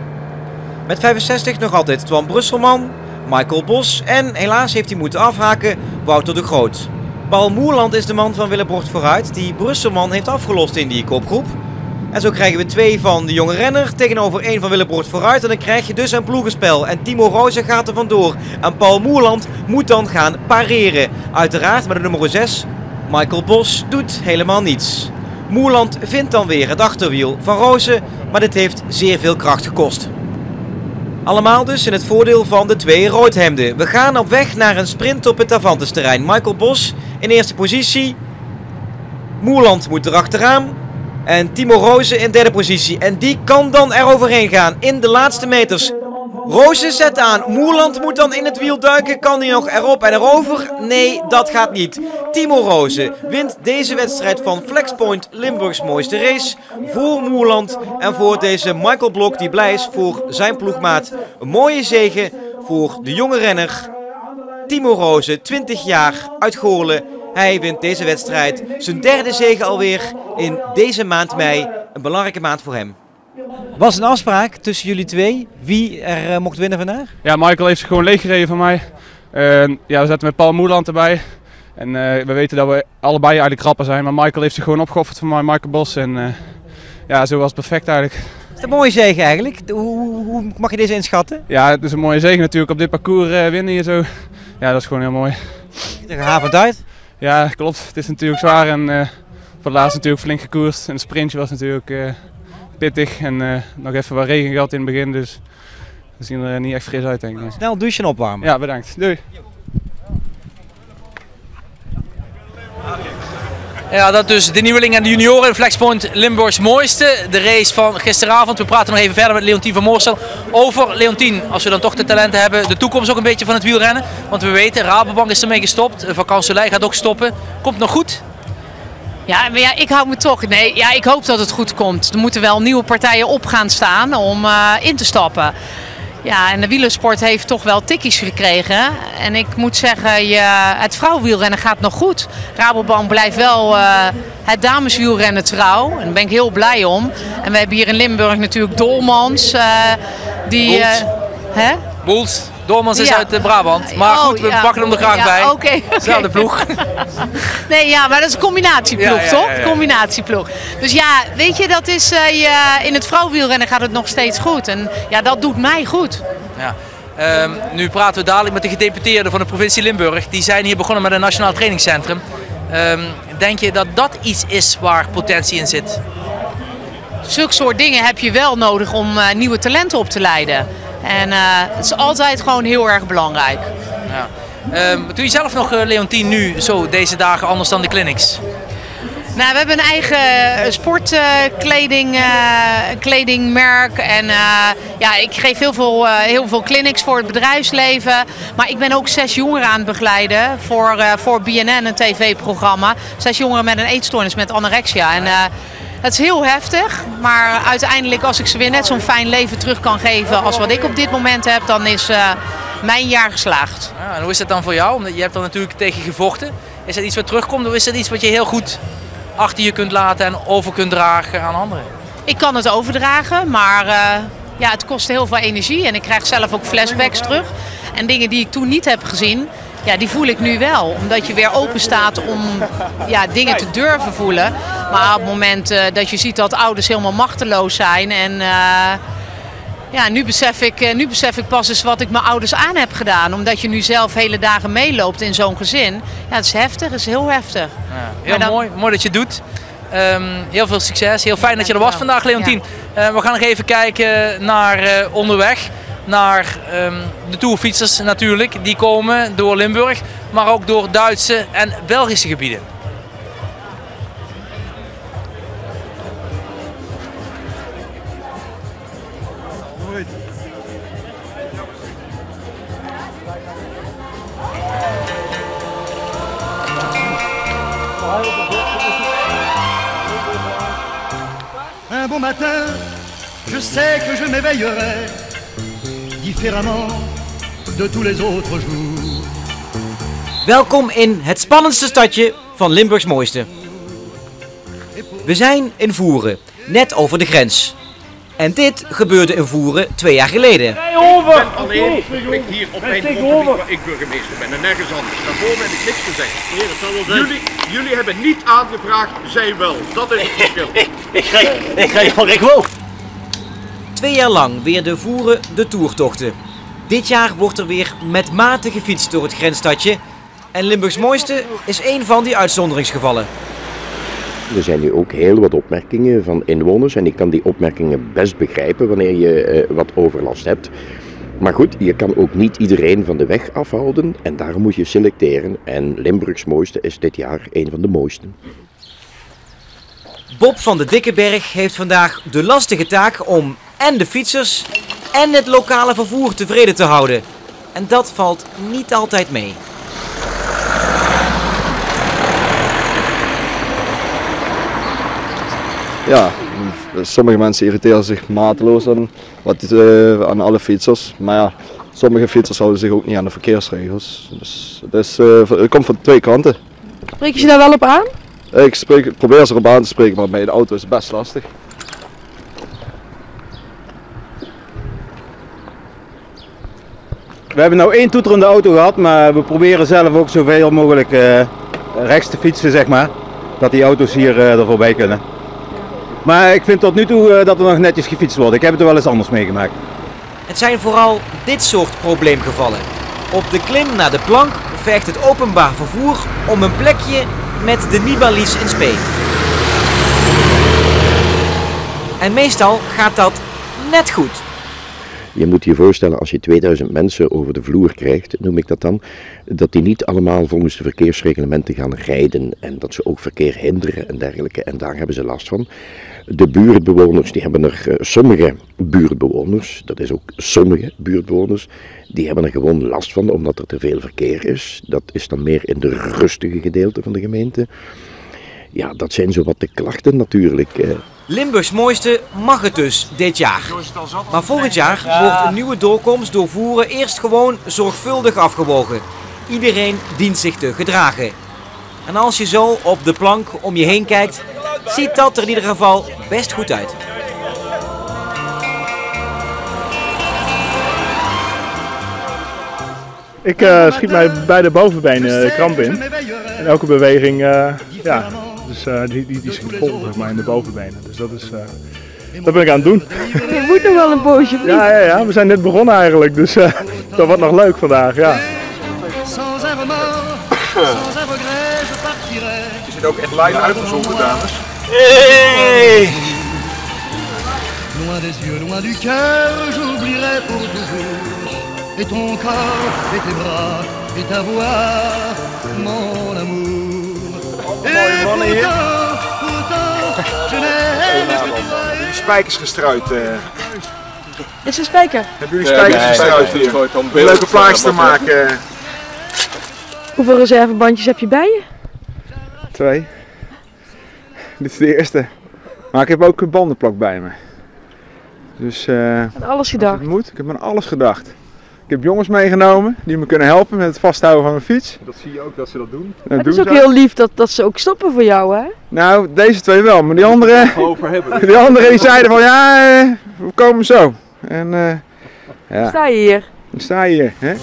Met 65 nog altijd Twan Brusselman, Michael Bos en helaas heeft hij moeten afhaken Wouter de Groot. Paul Moerland is de man van Willebrocht vooruit die Brusselman heeft afgelost in die kopgroep. En zo krijgen we 2 van De Jonge Renner tegenover 1 van Willebrocht vooruit. En dan krijg je dus een ploegenspel. En Timo Roze gaat er vandoor. En Paul Moerland moet dan gaan pareren. Uiteraard met de nummer 6. Michael Bos doet helemaal niets. Moerland vindt dan weer het achterwiel van Roze. Maar dit heeft zeer veel kracht gekost. Allemaal dus in het voordeel van de 2 roodhemden. We gaan op weg naar een sprint op het Avantis terrein. Michael Bos in eerste positie. Moerland moet erachteraan. En Timo Roze in derde positie. En die kan dan eroverheen gaan in de laatste meters. Roze zet aan. Moerland moet dan in het wiel duiken. Kan hij nog erop en erover? Nee, dat gaat niet. Timo Roze wint deze wedstrijd van Flexpoint Limburgs mooiste race. Voor Moerland en voor deze Michael Blok die blij is voor zijn ploegmaat. Een mooie zege voor de jonge renner. Timo Roze, 20 jaar uit Goorlen. Hij wint deze wedstrijd. Zijn derde zege alweer in deze maand mei. Een belangrijke maand voor hem. Was een afspraak tussen jullie twee wie er mocht winnen vandaag? Ja, Michael heeft zich gewoon leeggereden van mij. Ja, we zaten met Paul Moeland erbij. En we weten dat we allebei eigenlijk rapper zijn. Maar Michael heeft zich gewoon opgeofferd voor mij, Michael Bos. En ja, zo was het perfect eigenlijk. Is dat een mooie zege eigenlijk? Hoe mag je deze inschatten? Ja, het is een mooie zege natuurlijk. Op dit parcours winnen hier zo. Ja, dat is gewoon heel mooi. Ziet er gehavend uit? Ja, klopt. Het is natuurlijk zwaar en voor het laatst natuurlijk flink gekoerst. En het sprintje was natuurlijk pittig en nog even wat regen gehad in het begin. Dus we zien er niet echt fris uit, denk ik. Snel douchen en opwarmen. Ja, bedankt. Doei. Ja, dat dus de nieuweling en de junioren in Flexpoint Limburgs mooiste. De race van gisteravond. We praten nog even verder met Leontien van Moorsel over. Leontien, als we dan toch de talenten hebben, de toekomst ook een beetje van het wielrennen. Want we weten, Rabobank is ermee gestopt. Van Kanselij gaat ook stoppen. Komt het nog goed? Ja, maar ja, ik hou me toch. Nee, ja, ik hoop dat het goed komt. Er moeten wel nieuwe partijen op gaan staan om in te stappen. Ja, en de wielersport heeft toch wel tikkies gekregen. En ik moet zeggen, het vrouwenwielrennen gaat nog goed. Rabobank blijft wel het dameswielrennen trouw. En daar ben ik heel blij om. En we hebben hier in Limburg natuurlijk Dolmans. Boels. Dolmans is uit Brabant. Maar goed, we pakken hem er graag bij. Okay. Zelfde ploeg. Nee, ja, maar dat is een combinatieploeg, toch? Combinatieploeg. Dus ja, weet je, dat is, in het vrouwenwielrennen gaat het nog steeds goed. En ja, dat doet mij goed. Ja. Nu praten we dadelijk met de gedeputeerden van de provincie Limburg. Die zijn hier begonnen met een nationaal trainingscentrum. Denk je dat dat iets is waar potentie in zit? Zulke soort dingen heb je wel nodig om nieuwe talenten op te leiden. En het is altijd gewoon heel erg belangrijk. Ja. Doe je zelf nog, Leontien, nu zo deze dagen anders dan de clinics? Nou, we hebben een eigen sportkledingmerk. En ja, ik geef heel veel clinics voor het bedrijfsleven. Maar ik ben ook 6 jongeren aan het begeleiden voor BNN, een tv-programma. 6 jongeren met een eetstoornis, met anorexia. En het is heel heftig, maar uiteindelijk als ik ze weer net zo'n fijn leven terug kan geven als wat ik op dit moment heb, dan is mijn jaar geslaagd. Ja, en hoe is het dan voor jou? Omdat je hebt er natuurlijk tegen gevochten. Is dat iets wat terugkomt of is dat iets wat je heel goed achter je kunt laten en over kunt dragen aan anderen? Ik kan het overdragen, maar ja, het kost heel veel energie en ik krijg zelf ook flashbacks terug. En dingen die ik toen niet heb gezien, ja, die voel ik nu wel. Omdat je weer open staat om dingen te durven voelen. Maar op het moment dat je ziet dat ouders helemaal machteloos zijn. En nu besef ik pas eens wat ik mijn ouders aan heb gedaan. Omdat je nu zelf hele dagen meeloopt in zo'n gezin. Ja, het is heftig, het is heel heftig. Ja, heel mooi dat je het doet. Heel veel succes. Heel fijn dat je er was vandaag, Leontien. We gaan nog even kijken naar onderweg. Naar de tourfietsers natuurlijk. Die komen door Limburg, maar ook door Duitse en Belgische gebieden. Un bon matin, je sais que je m'éveillerai différemment de tous les autres jours. Welkom in het spannendste stadje van Limburgs mooiste. We zijn in Voeren, net over de grens. En dit gebeurde in Voeren 2 jaar geleden. Ik ben alleen verplicht hier op mijn grondgebied waar ik burgemeester ben en nergens anders. Daarvoor heb ik niks gezegd. Jullie hebben niet aangevraagd, zij wel. Dat is het verschil. Ik krijg wat ik wil. 2 jaar lang weerden Voeren de toertochten. Dit jaar wordt er weer met mate gefietst door het grensstadje. En Limburgs mooiste is één van die uitzonderingsgevallen. Er zijn nu ook heel wat opmerkingen van inwoners en ik kan die opmerkingen best begrijpen wanneer je wat overlast hebt. Maar goed, je kan ook niet iedereen van de weg afhouden en daarom moet je selecteren. En Limburgs mooiste is dit jaar een van de mooisten. Bob van de Dikkeberg heeft vandaag de lastige taak om en de fietsers en het lokale vervoer tevreden te houden. En dat valt niet altijd mee. Ja, sommige mensen irriteren zich mateloos aan alle fietsers. Maar ja, sommige fietsers houden zich ook niet aan de verkeersregels. Dus het komt van 2 kanten. Spreek je ze daar wel op aan? Ik probeer ze erop aan te spreken, maar bij de auto is het best lastig. We hebben nou 1 toeterende auto gehad, maar we proberen zelf ook zoveel mogelijk rechts te fietsen, zeg maar. Dat die auto's hier er voorbij kunnen. Maar ik vind tot nu toe dat er nog netjes gefietst wordt. Ik heb het er wel eens anders meegemaakt. Het zijn vooral dit soort probleemgevallen. Op de klim naar de plank vecht het openbaar vervoer om een plekje met de Nibali's in spe. En meestal gaat dat net goed. Je moet je voorstellen, als je 2000 mensen over de vloer krijgt, noem ik dat dan, dat die niet allemaal volgens de verkeersreglementen gaan rijden en dat ze ook verkeer hinderen en dergelijke. En daar hebben ze last van. De buurtbewoners, die hebben er, sommige buurtbewoners, dat is ook sommige buurtbewoners, die hebben er gewoon last van omdat er te veel verkeer is. Dat is dan meer in de rustige gedeelte van de gemeente. Ja, dat zijn zo wat de klachten natuurlijk. Limburgs mooiste mag het dus dit jaar. Maar volgend jaar wordt een nieuwe doorkomst door voeren eerst gewoon zorgvuldig afgewogen. Iedereen dient zich te gedragen. En als je zo op de plank om je heen kijkt, ziet dat er in ieder geval best goed uit. Ik schiet mij beide bovenbenen kramp in. En elke beweging, ja, dus die schiet vol zeg maar, in de bovenbenen. Dus dat ben ik aan het doen. Je moet nog wel een poosje, vriend. Ja, we zijn net begonnen eigenlijk, dus dat wordt nog leuk vandaag, ja. Je zit ook echt live uitgezonden, dames. Hey! Loin des yeux, loin du cœur, j'oublierai pour toujours. Et ton corps, et tes bras, et ta voix, mon amour. Et pourtant, je n'aime que toi. Hebben jullie spijkers gestruid? Is een spijker? Hebben jullie spijkers gestruid hier? Om leuke plaatjes te maken. Hoeveel reservebandjes heb je bij je? 2. Dit is de eerste. Maar ik heb ook een bandenplak bij me. Dus Aan alles gedacht? Ik heb aan alles gedacht. Ik heb jongens meegenomen die me kunnen helpen met het vasthouden van mijn fiets. Dat zie je ook dat ze dat doen. Het is ook heel lief dat ze ook stoppen voor jou, hè? Nou, deze 2 wel, maar die andere, die zeiden van ja, we komen zo. En ja. Sta je hier? Dan sta je hier, hè?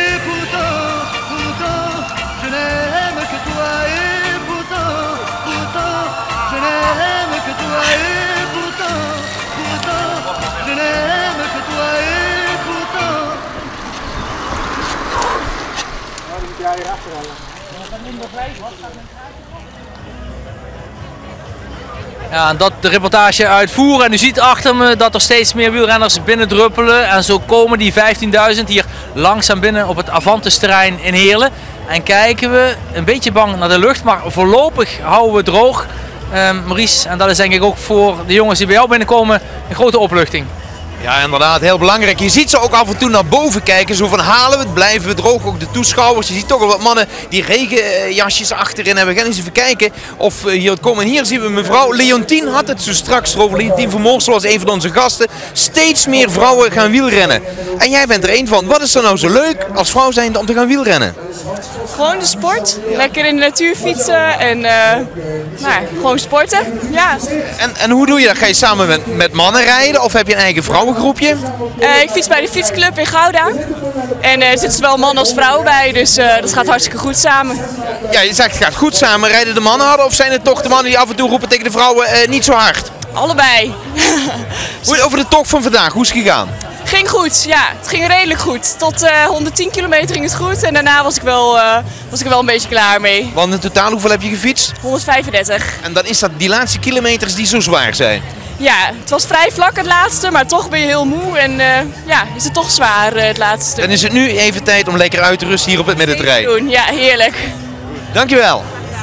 Ja, en dat de reportage uitvoeren. En u ziet achter me dat er steeds meer wielrenners binnendruppelen. En zo komen die 15.000 hier langzaam binnen op het Avantis terrein in Heerlen. En kijken we een beetje bang naar de lucht, maar voorlopig houden we droog. Maurice, en dat is denk ik ook voor de jongens die bij jou binnenkomen een grote opluchting. Ja, inderdaad, heel belangrijk. Je ziet ze ook af en toe naar boven kijken. Zo van halen we het, blijven we droog. Ook de toeschouwers. Je ziet toch al wat mannen die regenjasjes achterin hebben. We gaan eens even kijken of hier het komen. En hier zien we mevrouw Leontien had het zo straks over. Leontien van Moorsel was een van onze gasten. Steeds meer vrouwen gaan wielrennen. En jij bent er één van. Wat is er nou zo leuk als vrouw zijnde om te gaan wielrennen? Gewoon de sport. Lekker in de natuur fietsen en gewoon sporten. Ja. En hoe doe je dat? Ga je samen met mannen rijden of heb je een eigen vrouwengroepje? Ik fiets bij de fietsclub in Gouda. En er zitten zowel mannen als vrouwen bij, dus dat gaat hartstikke goed samen. Ja, je zegt het gaat goed samen. Rijden de mannen harder of zijn het toch de mannen die af en toe roepen tegen de vrouwen niet zo hard? Allebei. Over de tocht van vandaag, hoe is het gegaan? Ging goed, ja. Het ging redelijk goed. Tot 110 kilometer ging het goed en daarna was ik wel een beetje klaar mee. Want in totaal hoeveel heb je gefietst? 135. En dan is dat die laatste kilometers die zo zwaar zijn? Ja, het was vrij vlak het laatste, maar toch ben je heel moe en is het toch zwaar het laatste stuk. Dan is het nu even tijd om lekker uit te rusten hier op het middenterrein. Ja, heerlijk. Dankjewel.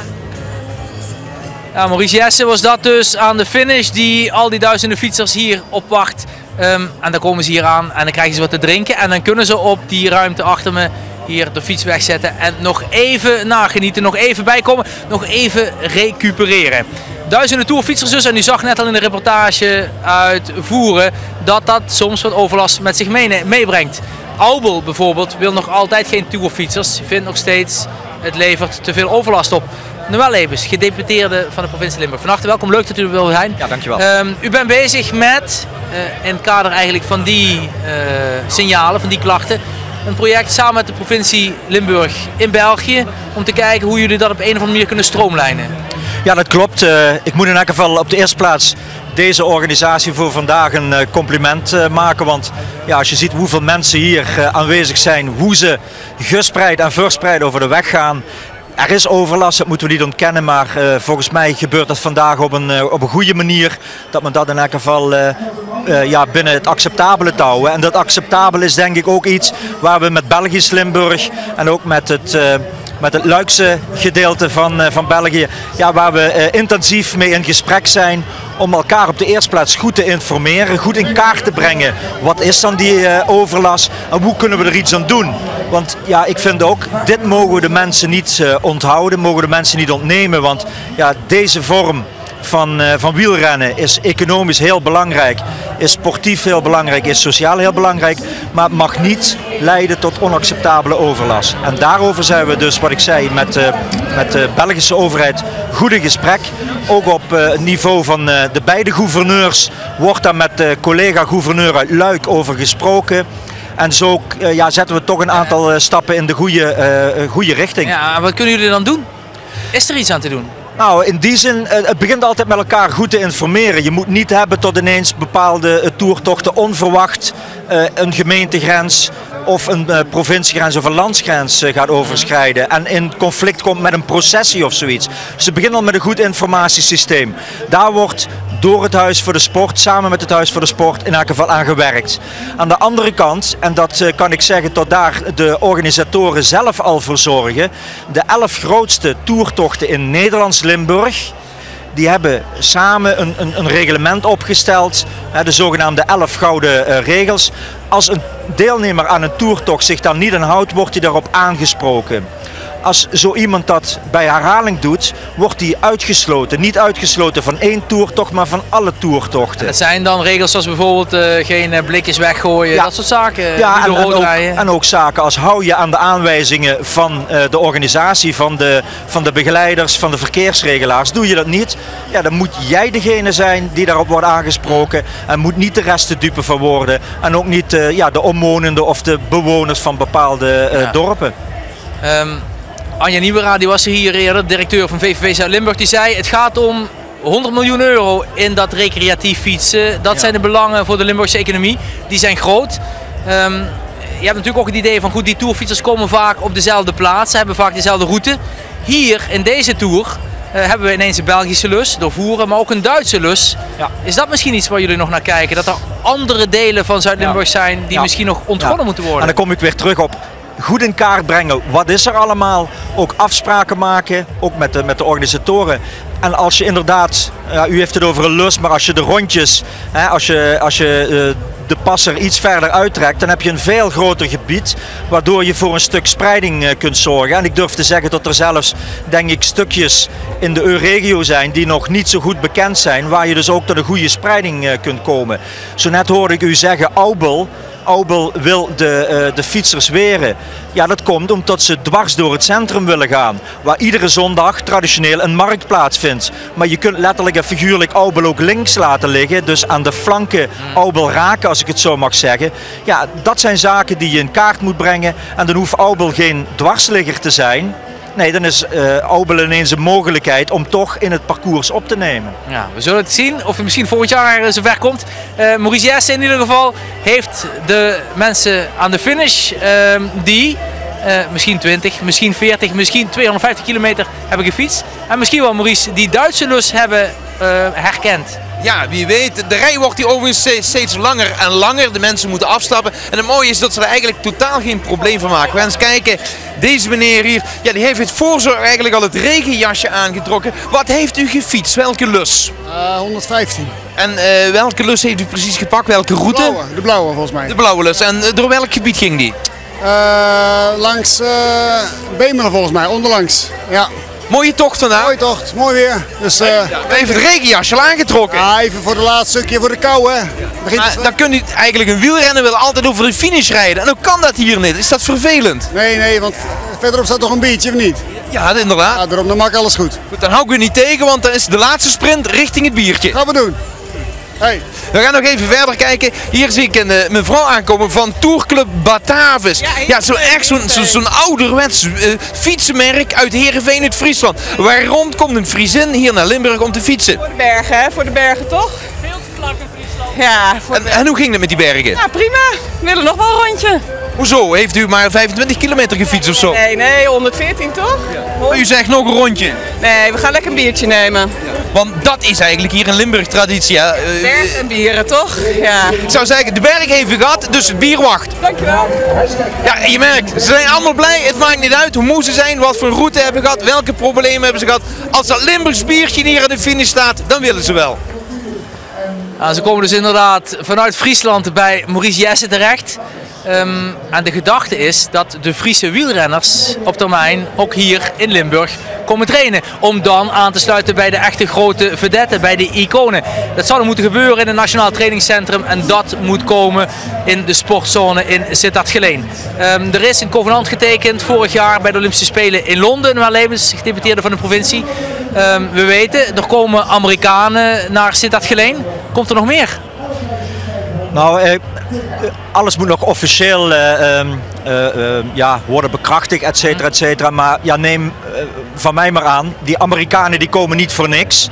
Ja, Maurice Jessen was dat dus aan de finish die al die duizenden fietsers hier opwacht. En dan komen ze hier aan en dan krijgen ze wat te drinken. En dan kunnen ze op die ruimte achter me hier de fiets wegzetten. En nog even nagenieten, nog even bijkomen, nog even recupereren. Duizenden tourfietsers dus. En u zag net al in de reportage uitvoeren dat dat soms wat overlast met zich meebrengt. Aubel bijvoorbeeld wil nog altijd geen tourfietsers. Vindt nog steeds het levert te veel overlast op. Noël Ebes, gedeputeerde van de provincie Limburg. Van harte welkom, leuk dat u er wil zijn. Ja, dankjewel. U bent bezig met, in het kader eigenlijk van die signalen, van die klachten, een project samen met de provincie Limburg in België. Om te kijken hoe jullie dat op een of andere manier kunnen stroomlijnen. Ja, dat klopt. Ik moet in elk geval op de eerste plaats deze organisatie voor vandaag een compliment maken. Want ja, als je ziet hoeveel mensen hier aanwezig zijn, hoe ze gespreid en verspreid over de weg gaan. Er is overlast, dat moeten we niet ontkennen, maar volgens mij gebeurt dat vandaag op een goede manier. Dat men dat in elk geval ja, binnen het acceptabele te houden. En dat acceptabel is denk ik ook iets waar we met Belgisch Limburg en ook met het Luikse gedeelte van België, ja, waar we intensief mee in gesprek zijn om elkaar op de eerste plaats goed te informeren, goed in kaart te brengen. Wat is dan die overlast en hoe kunnen we er iets aan doen? Want ja, ik vind ook, dit mogen we de mensen niet onthouden, mogen de mensen niet ontnemen. Want ja, deze vorm van wielrennen is economisch heel belangrijk, is sportief heel belangrijk, is sociaal heel belangrijk, maar het mag niet leiden tot onacceptabele overlast. En daarover zijn we dus, wat ik zei, met de Belgische overheid goed in gesprek. Ook op het niveau van de beide gouverneurs wordt daar met de collega-gouverneur uit Luik over gesproken. En zo ja, zetten we toch een aantal stappen in de goede richting. Ja, wat kunnen jullie dan doen? Is er iets aan te doen? Nou, in die zin, het begint altijd met elkaar goed te informeren. Je moet niet hebben tot ineens bepaalde toertochten onverwacht een gemeentegrens of een provinciegrens of een landsgrens gaat overschrijden en in conflict komt met een processie of zoiets. Dus het begint al met een goed informatiesysteem. Daar wordt door het Huis voor de Sport, samen met het Huis voor de Sport, in elk geval aan gewerkt. Aan de andere kant, en dat kan ik zeggen tot daar de organisatoren zelf al voor zorgen, de 11 grootste toertochten in Nederlands-Limburg, die hebben samen een reglement opgesteld, de zogenaamde 11 gouden regels. Als een deelnemer aan een toertocht zich daar niet aan houdt, wordt hij daarop aangesproken. Als zo iemand dat bij herhaling doet, wordt hij uitgesloten. Niet uitgesloten van één toertocht, maar van alle toertochten. Het zijn dan regels zoals bijvoorbeeld geen blikjes weggooien, ja, dat soort zaken. Ja, en ook zaken als hou je aan de aanwijzingen van de organisatie, van de begeleiders, van de verkeersregelaars. Doe je dat niet, ja, dan moet jij degene zijn die daarop wordt aangesproken. En moet niet de rest de dupe van worden. En ook niet ja, de omwonenden of de bewoners van bepaalde dorpen. Anja Nieuwera, die was er hier eerder, directeur van VVV Zuid-Limburg, die zei het gaat om 100 miljoen euro in dat recreatief fietsen. Dat zijn de belangen voor de Limburgse economie. Die zijn groot. Je hebt natuurlijk ook het idee van goed, die toerfietsers komen vaak op dezelfde plaats, ze hebben vaak dezelfde route. Hier in deze tour hebben we ineens een Belgische lus, doorvoeren, maar ook een Duitse lus. Ja. Is dat misschien iets waar jullie nog naar kijken? Dat er andere delen van Zuid-Limburg zijn die misschien nog ontgonnen moeten worden? En dan kom ik weer terug op goed in kaart brengen, wat is er allemaal, ook afspraken maken, ook met de organisatoren. En als je inderdaad, ja, u heeft het over een lus, maar als je de rondjes, als je de passer iets verder uittrekt, dan heb je een veel groter gebied, waardoor je voor een stuk spreiding kunt zorgen. En ik durf te zeggen dat er zelfs, denk ik, stukjes in de Euregio zijn die nog niet zo goed bekend zijn, waar je dus ook tot een goede spreiding kunt komen. Zo net hoorde ik u zeggen, Aubel wil de fietsers weren. Ja, dat komt omdat ze dwars door het centrum willen gaan. Waar iedere zondag traditioneel een markt plaatsvindt. Maar je kunt letterlijk en figuurlijk Aubel ook links laten liggen. Dus aan de flanken Aubel raken, als ik het zo mag zeggen. Ja, dat zijn zaken die je in kaart moet brengen. En dan hoeft Aubel geen dwarsligger te zijn. Nee, dan is Aubel ineens een mogelijkheid om toch in het parcours op te nemen. Ja, we zullen het zien of het misschien volgend jaar zover komt. Maurice Jesse in ieder geval heeft de mensen aan de finish die misschien 20, misschien 40, misschien 250 kilometer hebben gefietst. En misschien wel, Maurice, die Duitse lus hebben herkend. Ja, wie weet. De rij wordt hier overigens steeds langer en langer. De mensen moeten afstappen. En het mooie is dat ze er eigenlijk totaal geen probleem van maken. We gaan eens kijken. Deze meneer hier, ja, die heeft het voorzorg eigenlijk al het regenjasje aangetrokken. Wat heeft u gefietst? Welke lus? 115. En welke lus heeft u precies gepakt? Welke route? De blauwe volgens mij. De blauwe lus. En door welk gebied ging die? Langs Bemelen volgens mij, onderlangs. Ja. Mooie tocht vandaag. Mooie tocht, mooi weer. Dus, even het regenjasje aangetrokken. Ja, even voor de laatste stukje voor de kou, hè. Dan kunt u eigenlijk een wielrenner wil altijd over de finish rijden. En hoe kan dat hier niet? Is dat vervelend? Nee, want verderop staat toch een biertje, of niet? Ja, inderdaad. Ja, daarom dan maakt alles goed. Goed, dan hou ik u niet tegen, want dan is de laatste sprint richting het biertje. Gaan we doen. Hey. We gaan nog even verder kijken. Hier zie ik een mevrouw aankomen van Tourclub Batavis. Ja, zo'n ouderwets fietsenmerk uit Heerenveen uit Friesland. Waarom komt een Friesin hier naar Limburg om te fietsen? Voor de bergen, hè? Voor de bergen toch? Veel te vlak in Friesland. Ja. En hoe ging het met die bergen? Ja, prima. We willen nog wel een rondje. Hoezo? Heeft u maar 25 kilometer gefietst of zo? Nee, 114 toch? Ja. U zegt nog een rondje? Nee, we gaan lekker een biertje nemen. Ja. Want dat is eigenlijk hier in Limburg traditie. Hè? Berg en bieren toch? Ja. Ik zou zeggen, de berg heeft u gehad, dus het bier wacht. Dankjewel. Ja, je merkt, ze zijn allemaal blij. Het maakt niet uit hoe moe ze zijn, wat voor een route hebben gehad, welke problemen hebben ze gehad. Als dat Limburgs biertje hier aan de finish staat, dan willen ze wel. Nou, ze komen dus inderdaad vanuit Friesland bij Maurice Jesse terecht. En de gedachte is dat de Friese wielrenners op termijn ook hier in Limburg komen trainen. Om dan aan te sluiten bij de echte grote vedetten, bij de iconen. Dat zou dan moeten gebeuren in het Nationaal Trainingscentrum. En dat moet komen in de sportzone in Sittard-Geleen. Er is een covenant getekend vorig jaar bij de Olympische Spelen in Londen. Waar Levens gedeputeerde van de provincie. We weten, er komen Amerikanen naar Sittard-Geleen. Komt er nog meer? Nou, alles moet nog officieel worden bekrachtigd, et cetera, et cetera. Maar ja, neem van mij maar aan, die Amerikanen die komen niet voor niks.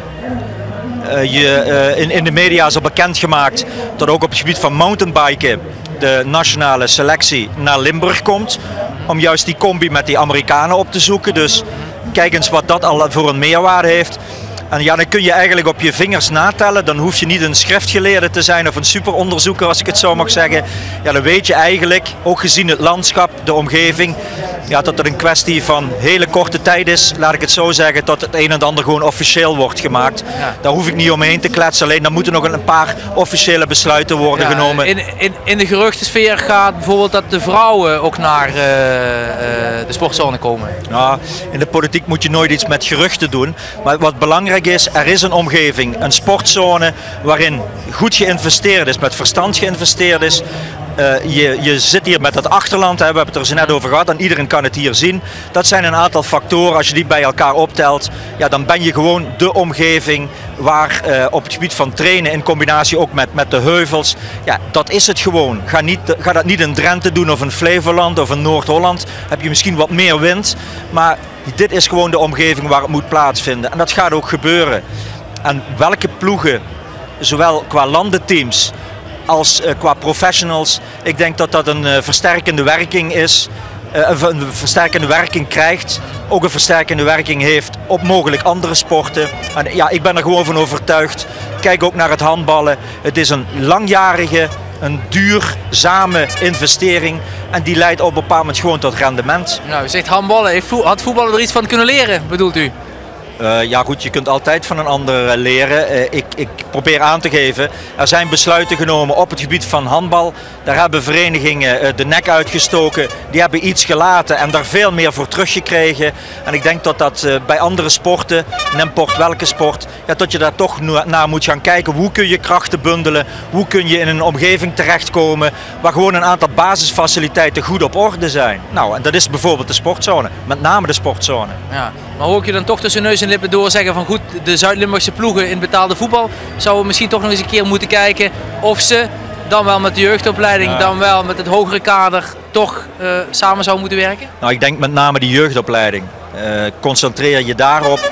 In de media is al bekendgemaakt dat ook op het gebied van mountainbiken de nationale selectie naar Limburg komt. Om juist die combi met die Amerikanen op te zoeken. Dus kijk eens wat dat al voor een meerwaarde heeft. En ja, dan kun je eigenlijk op je vingers natellen. Dan hoef je niet een schriftgeleerde te zijn of een superonderzoeker, als ik het zo mag zeggen. Ja, dan weet je eigenlijk, ook gezien het landschap, de omgeving, ja, dat het een kwestie van hele korte tijd is, laat ik het zo zeggen, tot het een en ander gewoon officieel wordt gemaakt. Ja. Daar hoef ik niet omheen te kletsen, alleen dan moeten nog een paar officiële besluiten worden genomen. In de geruchtensfeer gaat bijvoorbeeld dat de vrouwen ook naar de sportzone komen. Nou, in de politiek moet je nooit iets met geruchten doen, maar wat belangrijk is, er is een omgeving, een sportzone waarin goed geïnvesteerd is, met verstand geïnvesteerd is. Je zit hier met het achterland, hè, we hebben het er zo net over gehad en iedereen kan het hier zien. Dat zijn een aantal factoren, als je die bij elkaar optelt, ja, dan ben je gewoon de omgeving waar op het gebied van trainen in combinatie ook met de heuvels, ja, dat is het gewoon. Ga dat niet in Drenthe doen of in Flevoland of in Noord-Holland, heb je misschien wat meer wind, maar dit is gewoon de omgeving waar het moet plaatsvinden en dat gaat ook gebeuren. En welke ploegen, zowel qua landenteams als qua professionals, ik denk dat dat een versterkende werking is, een versterkende werking krijgt, ook een versterkende werking heeft op mogelijk andere sporten. En ja, ik ben er gewoon van overtuigd. Kijk ook naar het handballen. Het is een langjarige, een duurzame investering en die leidt op een bepaald moment gewoon tot rendement. Nou, u zegt handballen. Had voetballen er iets van kunnen leren, bedoelt u? Ja goed, je kunt altijd van een ander leren. Ik probeer aan te geven, er zijn besluiten genomen op het gebied van handbal. Daar hebben verenigingen de nek uitgestoken, die hebben iets gelaten en daar veel meer voor teruggekregen. En ik denk dat dat bij andere sporten, nemport welke sport, ja, dat je daar toch naar moet gaan kijken. Hoe kun je krachten bundelen, hoe kun je in een omgeving terechtkomen waar gewoon een aantal basisfaciliteiten goed op orde zijn. Nou, en dat is bijvoorbeeld de sportzone, met name de sportzone. Ja. Maar hoor ik je dan toch tussen neus en lippen door zeggen van goed, de Zuid-Limburgse ploegen in betaalde voetbal zouden misschien toch nog eens een keer moeten kijken of ze dan wel met de jeugdopleiding, dan wel met het hogere kader toch samen zouden moeten werken? Nou, ik denk met name die jeugdopleiding. Concentreer je daarop,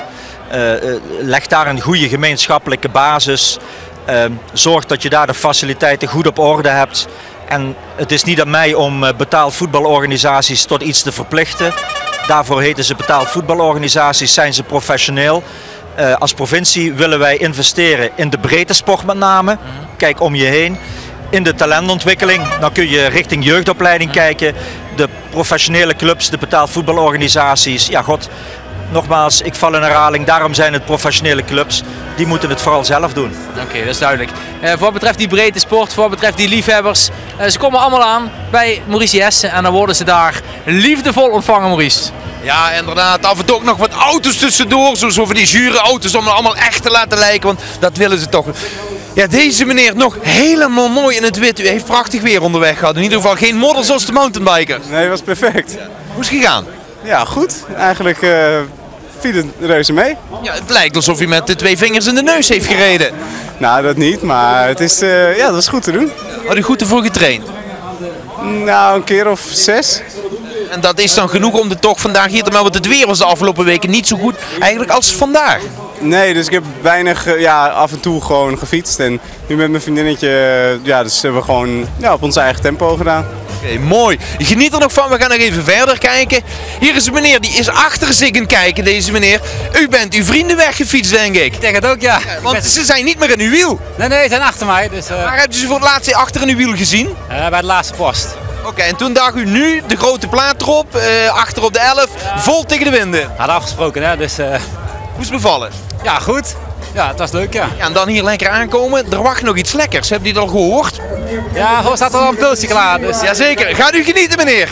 leg daar een goede gemeenschappelijke basis, zorg dat je daar de faciliteiten goed op orde hebt. En het is niet aan mij om betaald voetbalorganisaties tot iets te verplichten. Daarvoor heten ze betaald voetbalorganisaties, zijn ze professioneel. Als provincie willen wij investeren in de breedte sport met name. Kijk om je heen. In de talentontwikkeling, dan kun je richting jeugdopleiding kijken. De professionele clubs, de betaald voetbalorganisaties. Ja god, nogmaals, ik val in herhaling. Daarom zijn het professionele clubs. Die moeten het vooral zelf doen. Oké, dat is duidelijk. Voor wat betreft die breedte sport, voor wat betreft die liefhebbers. Ze komen allemaal aan bij Maurice Jesse en dan worden ze daar liefdevol ontvangen, Maurice. Ja, inderdaad. Af en toe ook nog wat auto's tussendoor. Zo van die zure auto's om het allemaal echt te laten lijken. Want dat willen ze toch. Ja, deze meneer nog helemaal mooi in het wit. U heeft prachtig weer onderweg gehad. In ieder geval geen modder zoals de mountainbiker. Nee, dat was perfect. Hoe is het gegaan? Ja, goed. Eigenlijk viel het reuze mee. Ja, het lijkt alsof hij met de 2 vingers in de neus heeft gereden. Nou, dat niet, maar het is, ja, dat was goed te doen. Had u goed ervoor getraind? Nou, een keer of 6. En dat is dan genoeg om de tocht vandaag hier te maken, want het weer was de afgelopen weken niet zo goed eigenlijk als vandaag. Nee, dus ik heb weinig, ja, af en toe gewoon gefietst. En nu met mijn vriendinnetje, ja, dus hebben we gewoon op ons eigen tempo gedaan. Oké, mooi. Geniet er nog van, we gaan nog even verder kijken. Hier is een meneer, die is achter zich aan het kijken, deze meneer. U bent uw vrienden weggefietst, denk ik. Ik denk het ook, ja. Want ze zijn niet meer in uw wiel. Nee, ze zijn achter mij. Dus, Waar hebben ze voor het laatst achter in uw wiel gezien? Bij de laatste post. Oké, en toen dacht u nu de grote plaat erop, achter op de 11, vol tegen de wind in. Hadden afgesproken, hè. Dus, Hoe is het bevallen? Ja, goed. Ja, het was leuk, ja. Ja, en dan hier lekker aankomen. Er wacht nog iets lekkers. Hebben die dat al gehoord? Ja, gewoon staat er al een pulsje klaar. Dus. Jazeker. Gaat u genieten, meneer.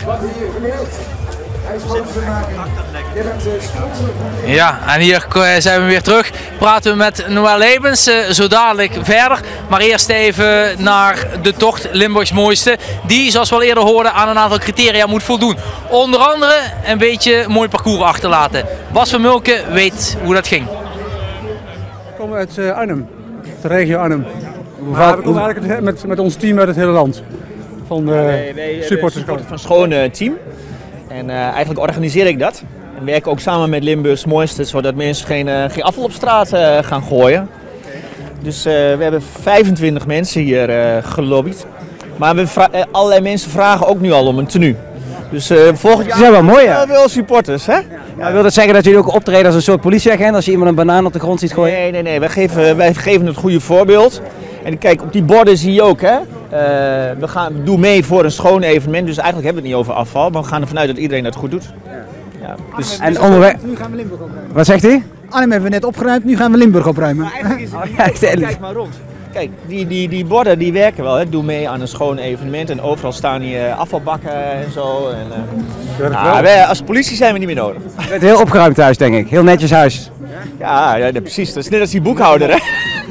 Ja, en hier zijn we weer terug. Praten we met Noël Lebens, zo dadelijk verder. Maar eerst even naar de tocht Limburgs Mooiste. Die, zoals we al eerder hoorden, aan een aantal criteria moet voldoen. Onder andere een beetje mooi parcours achterlaten. Bas van Mulken weet hoe dat ging. We komen uit Arnhem, de regio Arnhem. We komen eigenlijk met ons team uit het hele land. Van de supporters van een schoon team. En eigenlijk organiseer ik dat. En werk ook samen met Limburgs Mooiste, zodat mensen geen afval op straat gaan gooien. Dus we hebben 25 mensen hier gelobbyd. Maar allerlei mensen vragen ook nu al om een tenue. Dus volgend jaar zijn wel mooi, hè? Wel supporters, hè? Ja, wil dat zeggen dat jullie ook optreden als een soort politieagent als je iemand een banaan op de grond ziet gooien? Nee. Wij geven het goede voorbeeld. En kijk, op die borden zie je ook, hè? We doen mee voor een schoon evenement, dus eigenlijk hebben we het niet over afval, maar we gaan ervan uit dat iedereen dat goed doet. Ja, dus... En onderweg... Nu gaan we Limburg opruimen. Wat zegt hij? Arnhem hebben we net opgeruimd, nu gaan we Limburg opruimen. Kijk maar rond. Kijk, die borden die werken wel, hè. Doe mee aan een schoon evenement en overal staan hier afvalbakken en zo. En, wij, als politie zijn we niet meer nodig. Je bent heel opgeruimd thuis, denk ik. Heel netjes huis. Ja, precies. Dat is net als die boekhouder, hè.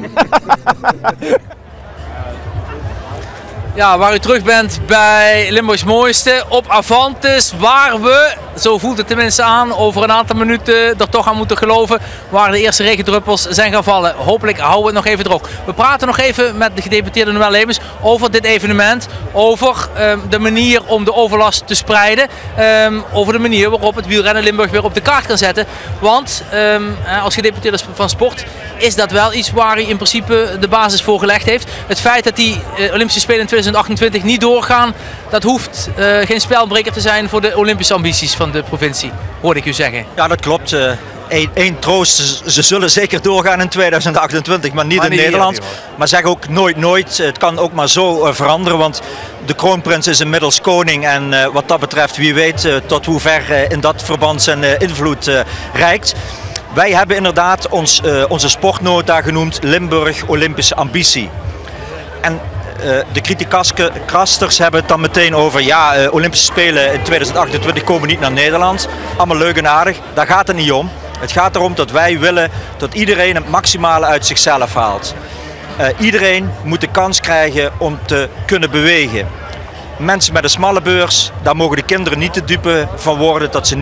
Ja, waar u terug bent bij Limburgs Mooiste op Avantis, waar we, zo voelt het tenminste aan, over een aantal minuten er toch aan moeten geloven, waar de eerste regendruppels zijn gaan vallen. Hopelijk houden we het nog even droog. We praten nog even met de gedeputeerde Noël Lebens over dit evenement, over de manier om de overlast te spreiden, over de manier waarop het wielrennen Limburg weer op de kaart kan zetten. Want als gedeputeerde van sport is dat wel iets waar hij in principe de basis voor gelegd heeft. Het feit dat die Olympische Spelen in 2028 niet doorgaan, dat hoeft geen spelbreker te zijn voor de Olympische ambities van de provincie, hoorde ik u zeggen. Ja, dat klopt. Eén troost, ze zullen zeker doorgaan in 2028, maar niet in Nederland. Maar zeg ook nooit. Het kan ook maar zo veranderen, want de kroonprins is inmiddels koning. En wat dat betreft, wie weet tot hoe ver in dat verband zijn invloed reikt. Wij hebben inderdaad onze sportnota genoemd Limburg Olympische Ambitie. En de criticasters hebben het dan meteen over, ja, Olympische Spelen in 2028 komen niet naar Nederland. Allemaal leuk en aardig, daar gaat het niet om. Het gaat erom dat wij willen dat iedereen het maximale uit zichzelf haalt. Iedereen moet de kans krijgen om te kunnen bewegen. Mensen met een smalle beurs, daar mogen de kinderen niet te dupe van worden dat ze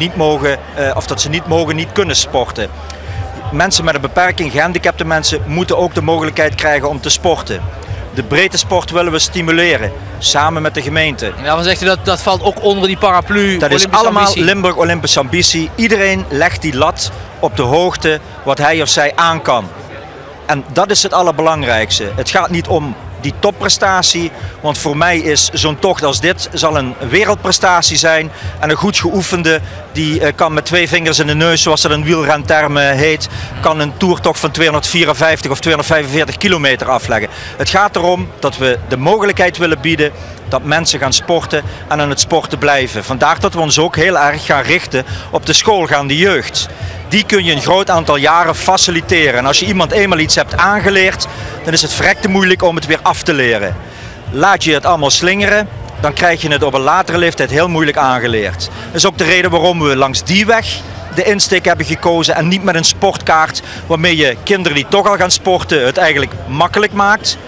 niet kunnen sporten. Mensen met een beperking, gehandicapte mensen, moeten ook de mogelijkheid krijgen om te sporten. De breedte sport willen we stimuleren, samen met de gemeente. Ja, dan zegt u dat valt ook onder die paraplu. Dat is allemaal ambitie. Limburg Olympische Ambitie. Iedereen legt die lat op de hoogte wat hij of zij aan kan. En dat is het allerbelangrijkste. Het gaat niet om die topprestatie, want voor mij is zo'n tocht als dit zal een wereldprestatie zijn. En een goed geoefende, die kan met 2 vingers in de neus, zoals dat in wielrentermen heet, kan een toertocht van 254 of 245 kilometer afleggen. Het gaat erom dat we de mogelijkheid willen bieden dat mensen gaan sporten en aan het sporten blijven. Vandaar dat we ons ook heel erg gaan richten op de schoolgaande jeugd. Die kun je een groot aantal jaren faciliteren. En als je iemand eenmaal iets hebt aangeleerd, dan is het verrekte moeilijk om het weer af te leren. Laat je het allemaal slingeren, dan krijg je het op een latere leeftijd heel moeilijk aangeleerd. Dat is ook de reden waarom we langs die weg de insteek hebben gekozen en niet met een sportkaart waarmee je kinderen die toch al gaan sporten het eigenlijk makkelijk maakt.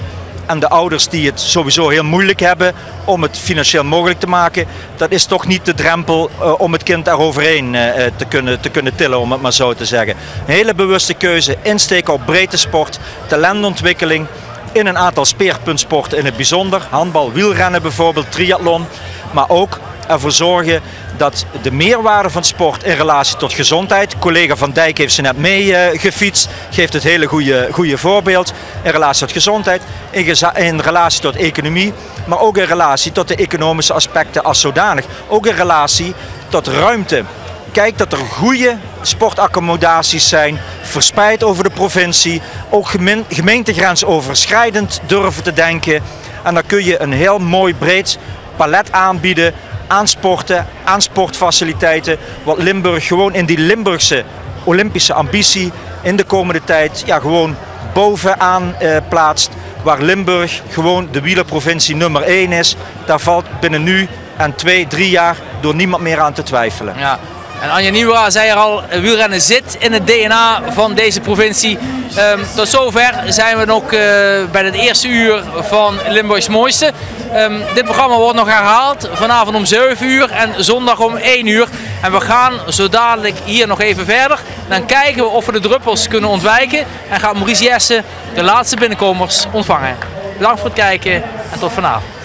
en de ouders die het sowieso heel moeilijk hebben om het financieel mogelijk te maken, dat is toch niet de drempel om het kind eroverheen te kunnen tillen, om het maar zo te zeggen. Een hele bewuste keuze, insteken op breedte sport, talentontwikkeling in een aantal speerpuntsporten in het bijzonder. Handbal, wielrennen bijvoorbeeld, triathlon, maar ook ervoor zorgen dat de meerwaarde van sport in relatie tot gezondheid. Collega Van Dijk heeft ze net mee gefietst, geeft het hele goede voorbeeld. In relatie tot gezondheid, in relatie tot economie, maar ook in relatie tot de economische aspecten als zodanig. Ook in relatie tot ruimte. Kijk dat er goede sportaccommodaties zijn, verspreid over de provincie, ook gemeentegrensoverschrijdend durven te denken. En dan kun je een heel mooi breed palet aanbieden aan sporten, aan sportfaciliteiten, wat Limburg gewoon in die Limburgse Olympische ambitie in de komende tijd gewoon bovenaan plaatst. Waar Limburg gewoon de wielerprovincie nummer 1 is, daar valt binnen nu en 2, 3 jaar door niemand meer aan te twijfelen. Ja. En Anja Nieuwera zei er al, wielrennen zit in het DNA van deze provincie. Tot zover zijn we nog bij het eerste uur van Limburgs Mooiste. Dit programma wordt nog herhaald vanavond om 7 uur en zondag om 1 uur. En we gaan zo dadelijk hier nog even verder. Dan kijken we of we de druppels kunnen ontwijken. En gaat Maurice Jessen de laatste binnenkomers ontvangen. Bedankt voor het kijken en tot vanavond.